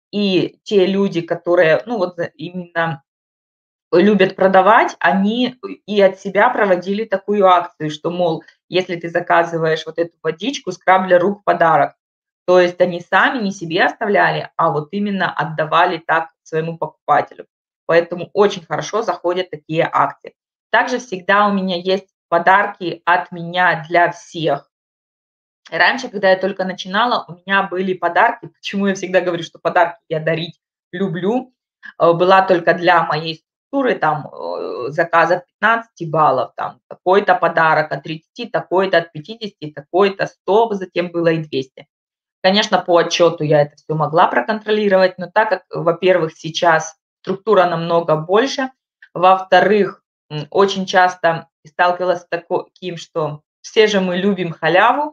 И те люди, которые, ну, вот, за именно любят продавать, они и от себя проводили такую акцию, что, мол, если ты заказываешь вот эту водичку, скраб для рук в подарок. То есть они сами не себе оставляли, а вот именно отдавали так своему покупателю. Поэтому очень хорошо заходят такие акции. Также всегда у меня есть подарки от меня для всех. Раньше, когда я только начинала, у меня были подарки. Почему я всегда говорю, что подарки я дарить люблю? Э, была только для моей структуры, там, э, заказ от пятнадцати баллов, там, такой-то подарок, от тридцати, такой-то, от пятидесяти, такой-то, сто, затем было и двести. Конечно, по отчету я это все могла проконтролировать, но так как, во-первых, сейчас структура намного больше, во-вторых, м, очень часто сталкивалась с таким, что все же мы любим халяву,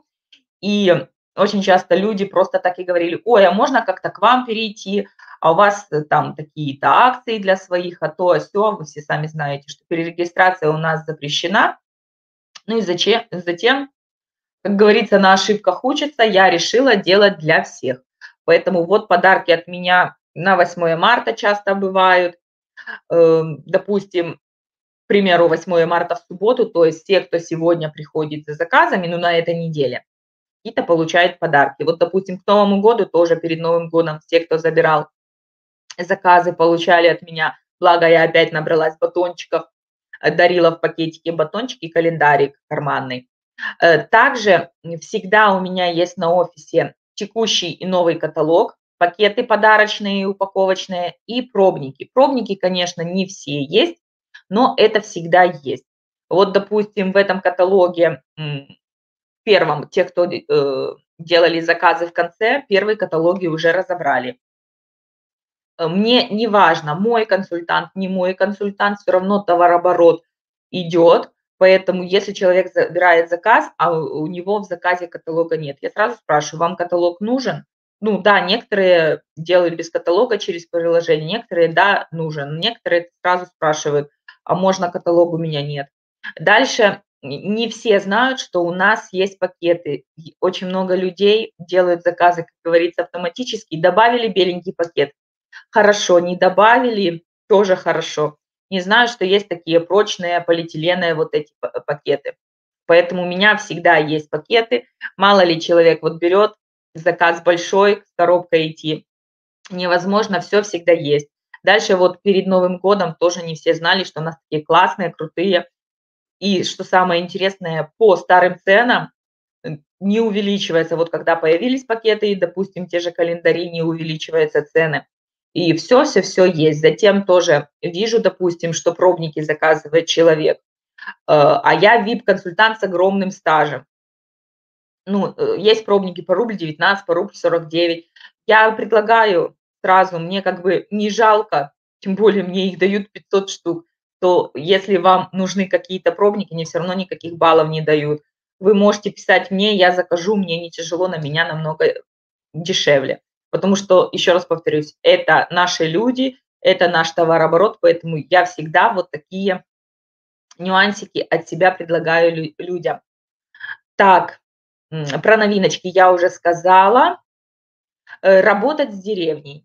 и очень часто люди просто так и говорили: "Ой, а можно как-то к вам перейти? А у вас, э, там такие-то акции для своих, а то, а сё". Вы все сами знаете, что перерегистрация у нас запрещена. Ну и зачем затем, как говорится, на ошибках учатся, я решила делать для всех. Поэтому вот подарки от меня на восьмое марта часто бывают. Эм, допустим, к примеру, восьмое марта в субботу, то есть те, кто сегодня приходит за заказами, ну, на этой неделе, какие-то получают подарки. Вот, допустим, к Новому году, тоже перед Новым годом, все, кто забирал заказы, получали от меня. Благо, я опять набралась батончиков, э, дарила в пакетике батончики, календарик карманный. Э, также всегда у меня есть на офисе текущий и новый каталог, пакеты подарочные, и упаковочные и пробники. Пробники, конечно, не все есть, но это всегда есть. Вот, допустим, в этом каталоге, м, первом, те, кто э, делали заказы в конце, первые каталоги уже разобрали. Э, Мне не важно, мой консультант, не мой консультант, все равно товарооборот идет. Поэтому если человек забирает заказ, а у у него в заказе каталога нет, я сразу спрашиваю: "Вам каталог нужен?" Ну да, некоторые делают без каталога через приложение, некоторые: "Да, нужен". Некоторые сразу спрашивают: "А можно каталог, у меня нет". Дальше н не все знают, что у нас есть пакеты. И очень много людей делают заказы, как говорится, автоматически. Добавили беленький пакет — хорошо, не добавили — тоже хорошо. Не знаю, что есть такие прочные полиэтиленовые вот эти па пакеты. Поэтому у меня всегда есть пакеты. Мало ли человек вот берет, заказ большой, с коробкой идти невозможно, все всегда есть. Дальше вот перед Новым годом тоже не все знали, что у нас такие классные, крутые. И что самое интересное, по старым ценам, м, не увеличивается. Вот когда появились пакеты и, допустим, те же календари, не увеличиваются цены. И все, все, все есть. Затем тоже вижу, допустим, что пробники заказывает человек, э, а я вип-консультант с огромным стажем. Ну, э, есть пробники по рубль девятнадцать, по рубль сорок девять. Я предлагаю сразу, мне как бы не жалко, тем более мне их дают пятьсот штук, то если вам нужны какие-то пробники, мне все равно никаких баллов не дают. Вы можете писать мне, я закажу, мне не тяжело, на меня намного дешевле. Потому что, еще раз повторюсь, это наши люди, это наш товарооборот, поэтому я всегда вот такие нюансики от себя предлагаю лю- людям. Так, м, про новиночки я уже сказала. Э, Работать с деревней.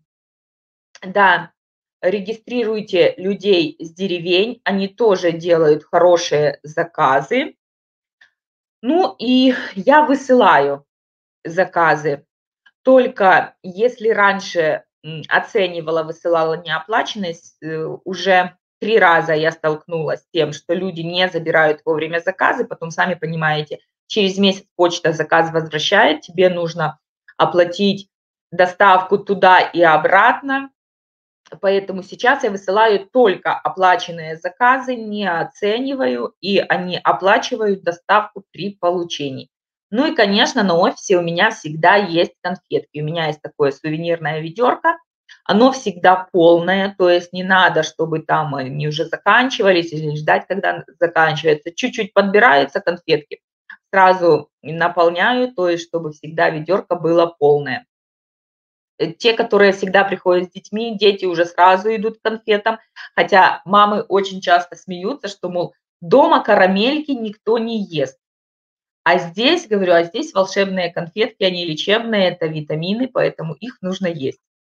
Да, регистрируйте людей с деревень, они тоже делают хорошие заказы. Ну и я высылаю заказы. только если раньше, м, оценивала, высылала неоплаченность, э, уже три раза я столкнулась с тем, что люди не забирают вовремя заказы. Потом, сами понимаете, через месяц почта заказ возвращает, тебе нужно оплатить доставку туда и обратно. Поэтому сейчас я высылаю только оплаченные заказы, не оцениваю, и они оплачивают доставку при получении. Ну и, конечно, на офисе у меня всегда есть конфетки. У меня есть такое сувенирное ведерко, оно всегда полное, то есть не надо, чтобы там они уже заканчивались или ждать, когда заканчивается. Чуть-чуть подбираются конфетки, сразу наполняю, то есть чтобы всегда ведерко было полное. Э, те, которые всегда приходят с детьми, дети уже сразу идут к конфетам, хотя мамы очень часто смеются, что, мол, дома карамельки никто не ест. А здесь, говорю, а здесь волшебные конфетки, они лечебные, это витамины, поэтому их нужно есть.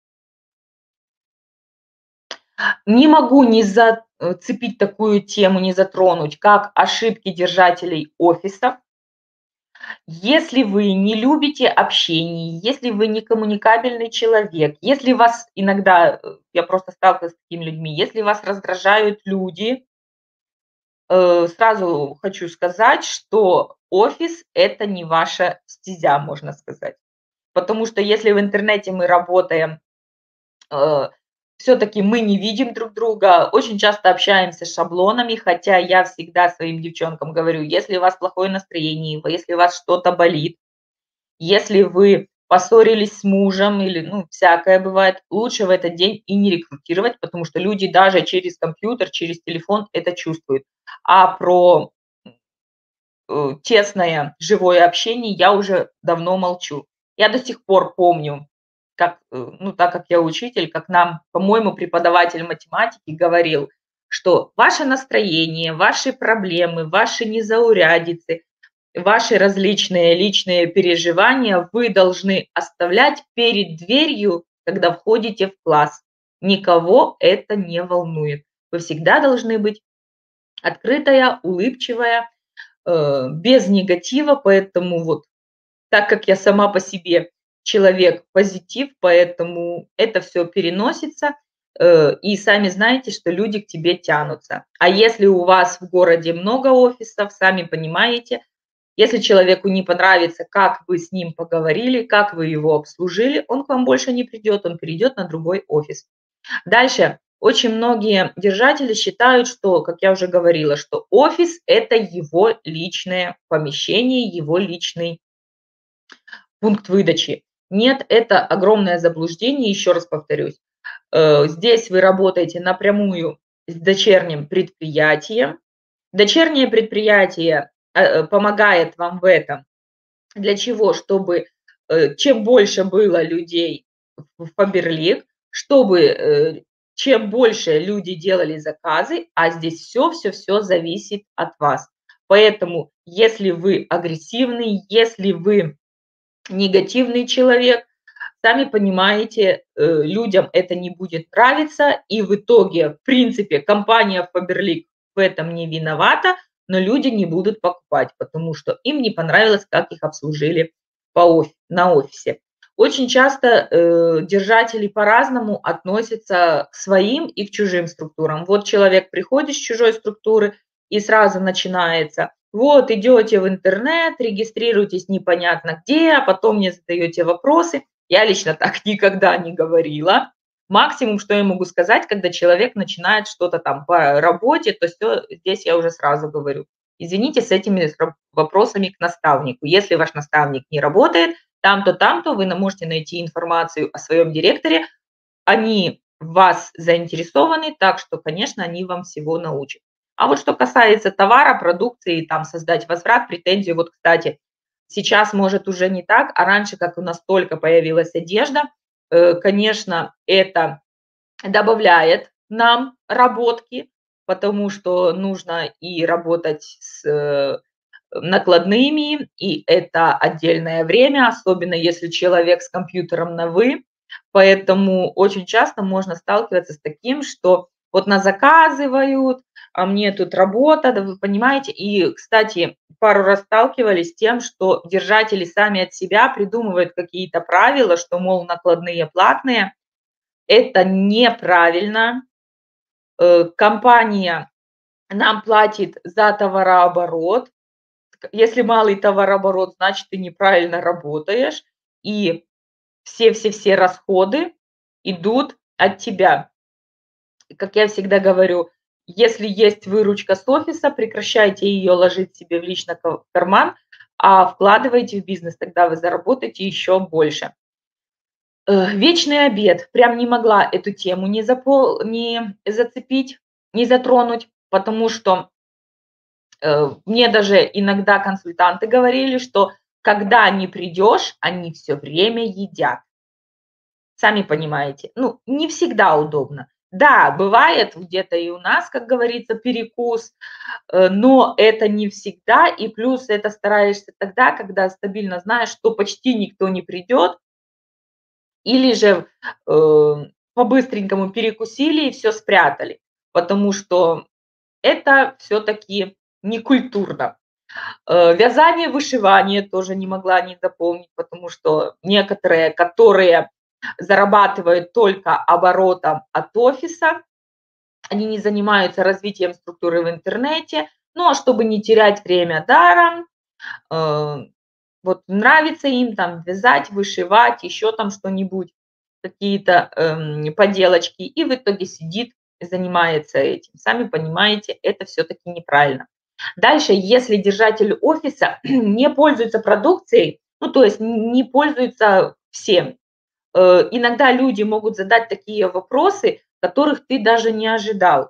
Не могу не зацепить такую тему, не затронуть, как ошибки держателей офисов. Если вы не любите общение, если вы не коммуникабельный человек, если вас иногда, э, я просто сталкиваюсь с такими людьми, если вас раздражают люди, э, сразу хочу сказать, что офис- это не ваша стезя, можно сказать. Потому что если в интернете мы работаем, э, все-таки мы не видим друг друга, очень часто общаемся шаблонами, хотя я всегда своим девчонкам говорю, если у вас плохое настроение, если у вас что-то болит, если вы поссорились с мужем или, ну, всякое бывает, лучше в этот день и не рекрутировать, потому что люди даже через компьютер, через телефон это чувствуют. А про э, тесное живое общение я уже давно молчу. Я до сих пор помню, как, э, ну, так как я учитель, как нам, по-моему, преподаватель математики говорил, что ваше настроение, ваши проблемы, ваши незаурядицы, ваши различные личные переживания вы должны оставлять перед дверью, когда входите в класс. Никого это не волнует. Вы всегда должны быть открытая, улыбчивая, э, без негатива. Поэтому вот так как я сама по себе человек позитив, поэтому это все переносится, э, и сами знаете, что люди к тебе тянутся. А если у вас в городе много офисов, сами понимаете, если человеку не понравится, как вы с ним поговорили, как вы его обслужили, он к вам больше не придет, он перейдет на другой офис. Дальше. Очень многие держатели считают, что, как я уже говорила, что офис- это его личное помещение, его личный пункт выдачи. Нет, это огромное заблуждение, еще раз повторюсь. Э, здесь вы работаете напрямую с дочерним предприятием. Дочернее предприятие, э, э, помогает вам в этом. Для чего? Чтобы, э, чем больше было людей в Faberlic, чтобы, э, чем больше люди делали заказы, а здесь все, все, все зависит от вас. Поэтому, если вы агрессивный, если вы негативный человек, сами понимаете, э, людям это не будет нравиться, и в итоге, в принципе, компания Faberlic в этом не виновата, но люди не будут покупать, потому что им не понравилось, как их обслужили по оф на офисе. Очень часто, э, держатели по-разному относятся к своим и к чужим структурам. Вот человек приходит с чужой структуры, и сразу начинается: вот идете в интернет, регистрируетесь непонятно где, а потом мне задаете вопросы. Я лично так никогда не говорила. Максимум, что я могу сказать, когда человек начинает что-то там по работе, то всё, здесь я уже сразу говорю: извините, с этими с вопросами к наставнику. Если ваш наставник не работает, там-то, там-то вы на можете найти информацию о своем директоре. Они в вас заинтересованы, так что, конечно, они вам всего научат. А вот что касается товара, продукции, там создать возврат, претензию, вот, кстати, сейчас, может, уже не так, а раньше, как у нас только появилась одежда, э, конечно, это добавляет нам работки, потому что нужно и работать с, э, накладными, и это отдельное время, особенно если человек с компьютером на "вы". Поэтому очень часто можно сталкиваться с таким, что вот назаказывают, а мне тут работа, да вы понимаете. И, кстати, пару раз сталкивались с тем, что держатели сами от себя придумывают какие-то правила, что, мол, накладные платные. Это неправильно. Э, компания нам платит за товарооборот. К Если малый товарооборот, значит, ты неправильно работаешь, и все-все-все расходы идут от тебя. И как я всегда говорю, если есть выручка с офиса, прекращайте ее ложить себе в лично ка- карман, а вкладывайте в бизнес, тогда вы заработаете еще больше. Э, вечный обед. Прям не могла эту тему не, запол- не зацепить, не затронуть, потому что э, мне даже иногда консультанты говорили, что когда не придешь, они все время едят. Сами понимаете, ну, не всегда удобно. Да, бывает где-то и у нас, как говорится, перекус, э, но это не всегда. И плюс это стараешься тогда, когда стабильно знаешь, что почти никто не придет, или же э, по-быстренькому перекусили и все спрятали, потому что это все-таки некультурно. Э, вязание, вышивание тоже не могла не запомнить, потому что некоторые, которые зарабатывают только оборотом от офиса, они не занимаются развитием структуры в интернете. Ну, а чтобы не терять время даром, э, вот нравится им там вязать, вышивать, еще там что-нибудь, какие-то эм, поделочки, и в итоге сидит и занимается этим. Сами понимаете, это все-таки неправильно. Дальше, если держатель офиса не пользуется продукцией, ну, то есть н- не пользуется всем, э, иногда люди могут задать такие вопросы, которых ты даже не ожидал.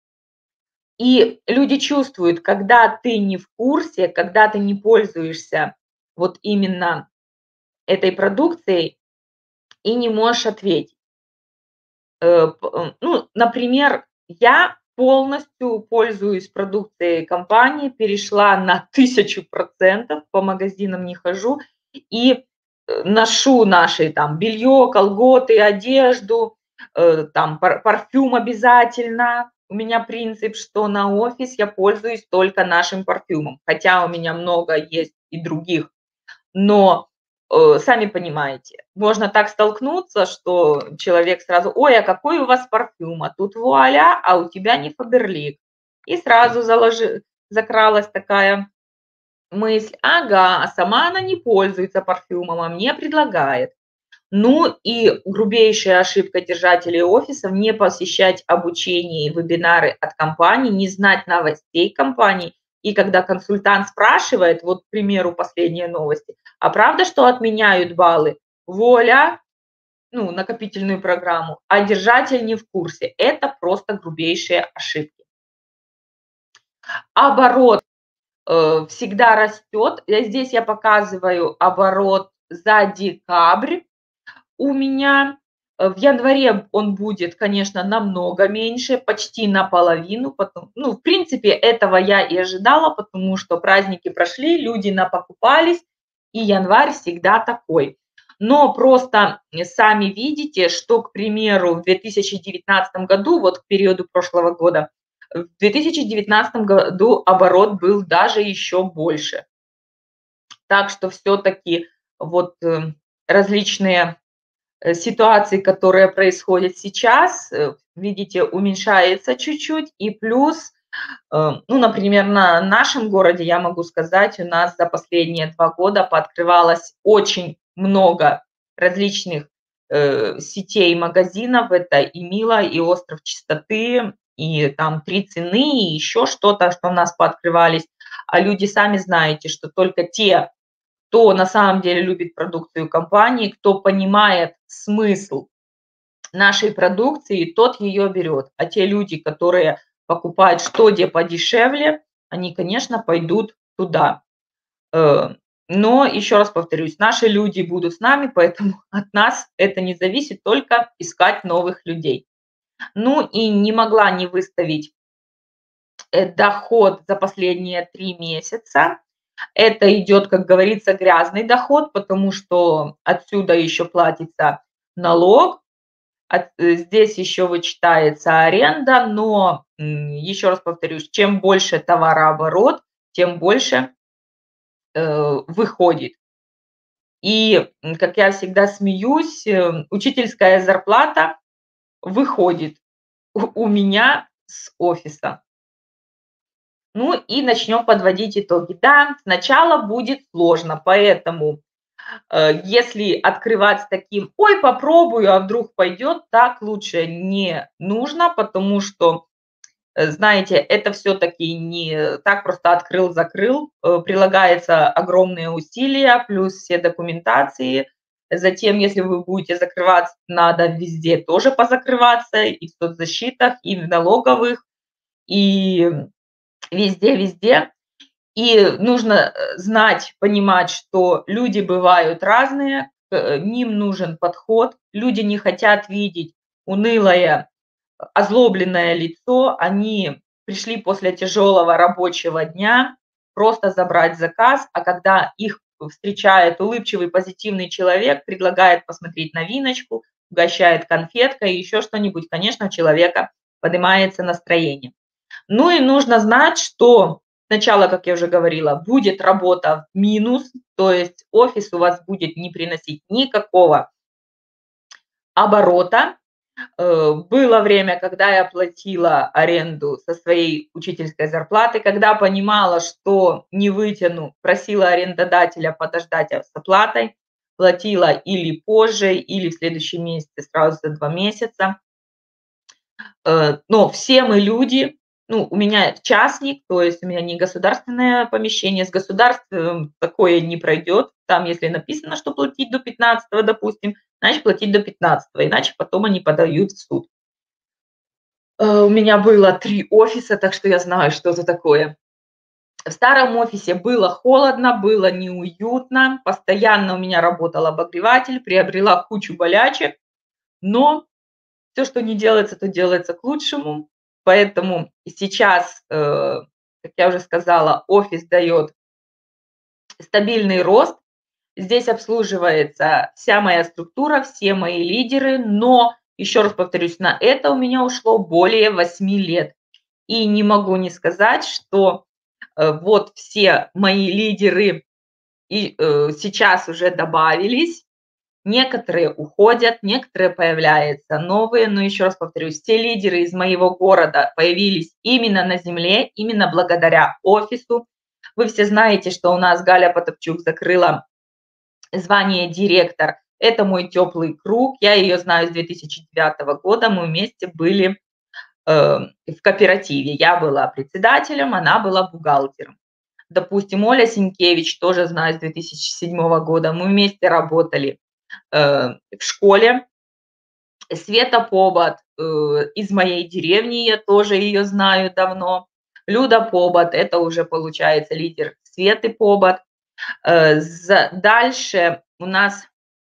И люди чувствуют, когда ты не в курсе, когда ты не пользуешься вот именно этой продукцией и не можешь ответить. Э, п э, ну, например, я полностью пользуюсь продукцией компании, перешла на тысячу процентов, по магазинам не хожу и, э, ношу наши там белье, колготы, одежду, э, там пар парфюм обязательно. У меня принцип, что на офис я пользуюсь только нашим парфюмом, хотя у меня много есть и других, но, э, сами понимаете, можно так столкнуться, что человек сразу: "Ой, а какой у вас парфюм?" А тут вуаля, а у тебя не "Фаберлик". И сразу заложи закралась такая мысль: "Ага, а сама она не пользуется парфюмом, а мне предлагает". Ну и грубейшая ошибка держателей офисов — не посещать обучение и вебинары от компаний, не знать новостей компаний. И когда консультант спрашивает, вот, к примеру, последние новости: "А правда, что отменяют баллы?" Вуаля, ну, накопительную программу, а держатель не в курсе. Это просто грубейшие ошибки. Оборот, э, всегда растет. Я здесь я показываю оборот за декабрь. У меня, э, в январе он будет, конечно, намного меньше, почти наполовину. Потом, ну, в принципе, этого я и ожидала, потому что праздники прошли, люди напокупались, и январь всегда такой. Но просто э, сами видите, что, к примеру, в две тысячи девятнадцатом году, вот к периоду прошлого года, в две тысячи девятнадцатом году оборот был даже еще больше. Так что все-таки вот э, различные э, ситуации, которые происходят сейчас, э, видите, уменьшается чуть-чуть. И плюс, э, ну, например, на нашем городе, я могу сказать, у нас за последние два года пооткрывалось очень много различных э, сетей магазинов. Это и Мила, и Остров Чистоты, и там Три цены, и еще что-то, что у нас пооткрывались. А люди сами знаете, что только те, кто на самом деле любит продукцию компании, кто понимает смысл нашей продукции, тот ее берет. А те люди, которые покупают что где подешевле, они, конечно, пойдут туда. Э, Но еще раз повторюсь, наши люди будут с нами, поэтому от нас это не зависит, только искать новых людей. Ну и не могла не выставить э, доход за последние три месяца. Это идет, как говорится, грязный доход, потому что отсюда еще платится налог. От э, здесь еще вычитается аренда, но, м, еще раз повторюсь, чем больше товарооборот, тем больше, э, выходит. И, м, как я всегда смеюсь, э, учительская зарплата выходит у у меня с офиса. Ну и начнем подводить итоги. Да, сначала будет сложно, поэтому, э, если открывать с таким: "Ой, попробую, а вдруг пойдет", так лучше не нужно, потому что, э, знаете, это все-таки не так просто открыл-закрыл. Э, прилагается огромные усилия, плюс все документации. Затем, если вы будете закрываться, надо везде тоже позакрываться: и в соцзащитах, и в налоговых, и везде-везде. И нужно, э, знать, понимать, что люди бывают разные, э, ним нужен подход. Люди не хотят видеть унылое, озлобленное лицо. Они пришли после тяжелого рабочего дня просто забрать заказ, а когда их встречает улыбчивый, позитивный человек, предлагает посмотреть новиночку, угощает конфеткой, еще что-нибудь, конечно, у человека поднимается настроение. Ну и нужно знать, что сначала, как я уже говорила, будет работа в минус, то есть офис у вас будет не приносить никакого оборота. Э, было время, когда я платила аренду со своей учительской зарплаты, когда понимала, что не вытяну, просила арендодателя подождать а, с оплатой, платила или позже, или в следующем месяце, сразу за два месяца. Э, но все мы люди. Ну, у меня частник, то есть у меня не государственное помещение. С государством такое не пройдет. Там, если написано, что платить до пятнадцатого, допустим, значит платить до пятнадцатого, иначе потом они подают в суд. Э, у меня было три офиса, так что я знаю, что это такое. В старом офисе было холодно, было неуютно, постоянно у меня работал обогреватель, приобрела кучу болячек, но все, что не делается, то делается к лучшему. Поэтому сейчас, э, как я уже сказала, офис дает стабильный рост. Здесь обслуживается вся моя структура, все мои лидеры, но, еще раз повторюсь, на это у меня ушло более восьми лет. И не могу не сказать, что, э, вот все мои лидеры и, э, сейчас уже добавились. Некоторые уходят, некоторые появляются новые, но еще раз повторюсь, все лидеры из моего города появились именно на земле, именно благодаря офису. Вы все знаете, что у нас Галя Потапчук закрыла звание директор. Это мой теплый круг, я ее знаю с две тысячи девятого года, мы вместе были э, в кооперативе. Я была председателем, она была бухгалтером. Допустим, Оля Сенкевич, тоже знаю с две тысячи седьмого года, мы вместе работали э, в школе. Света Побат э, из моей деревни, я тоже ее знаю давно. Люда Побат, это уже получается лидер Светы Побат. Э, за, дальше у нас,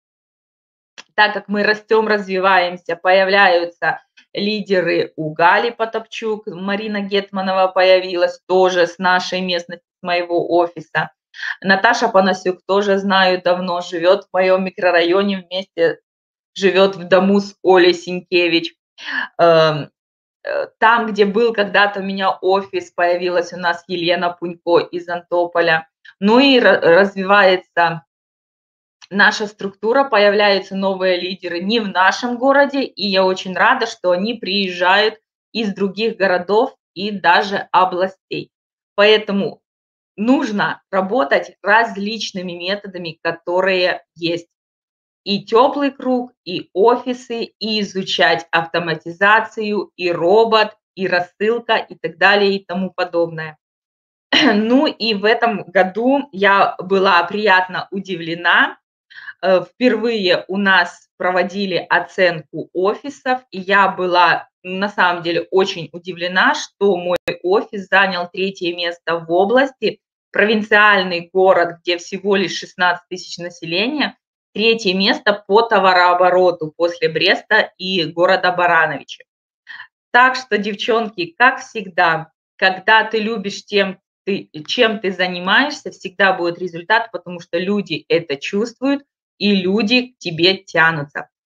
так как мы растем, развиваемся, появляются лидеры у Гали Потапчук, Марина Гетманова появилась тоже с нашей местности, с моего офиса. Наташа Панасюк тоже знаю давно, живет в моем микрорайоне вместе, живет в дому с Олей Сенкевич. Эм, э, Там, где был когда-то у меня офис, появилась у нас Елена Пунько из Антополя. Ну и ра- развивается наша структура, появляются новые лидеры не в нашем городе, и я очень рада, что они приезжают из других городов и даже областей. Поэтому нужно работать различными методами, которые есть. И теплый круг, и офисы, и изучать автоматизацию, и робот, и рассылка, и так далее, и тому подобное. Ну и в этом году я была приятно удивлена. Э, Впервые у нас проводили оценку офисов, и я была на самом деле очень удивлена, что мой офис занял третье место в области. Провинциальный город, где всего лишь шестнадцать тысяч населения, третье место по товарообороту после Бреста и города Барановича. Так что, девчонки, как всегда, когда ты любишь тем, ты, чем ты занимаешься, всегда будет результат, потому что люди это чувствуют, и люди к тебе тянутся.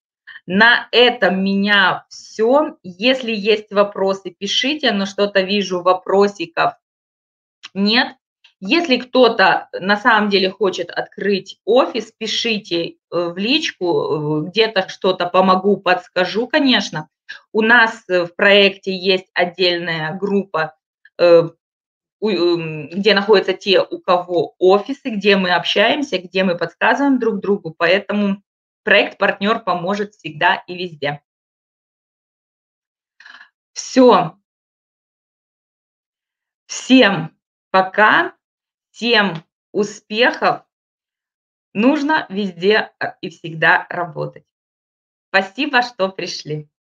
На этом меня всё. Если есть вопросы, пишите, но что-то вижу, вопросиков нет. Если кто-то на самом деле хочет открыть офис, пишите, э, в личку, э, где-то что-то помогу, подскажу, конечно. У нас, э, в проекте есть отдельная группа, э, у м, где находятся те, у кого офисы, где мы общаемся, где мы подсказываем друг другу, поэтому проект-партнер поможет всегда и везде. Всё. Всем пока, всем успехов. Нужно везде, а, и всегда работать. Спасибо, что пришли.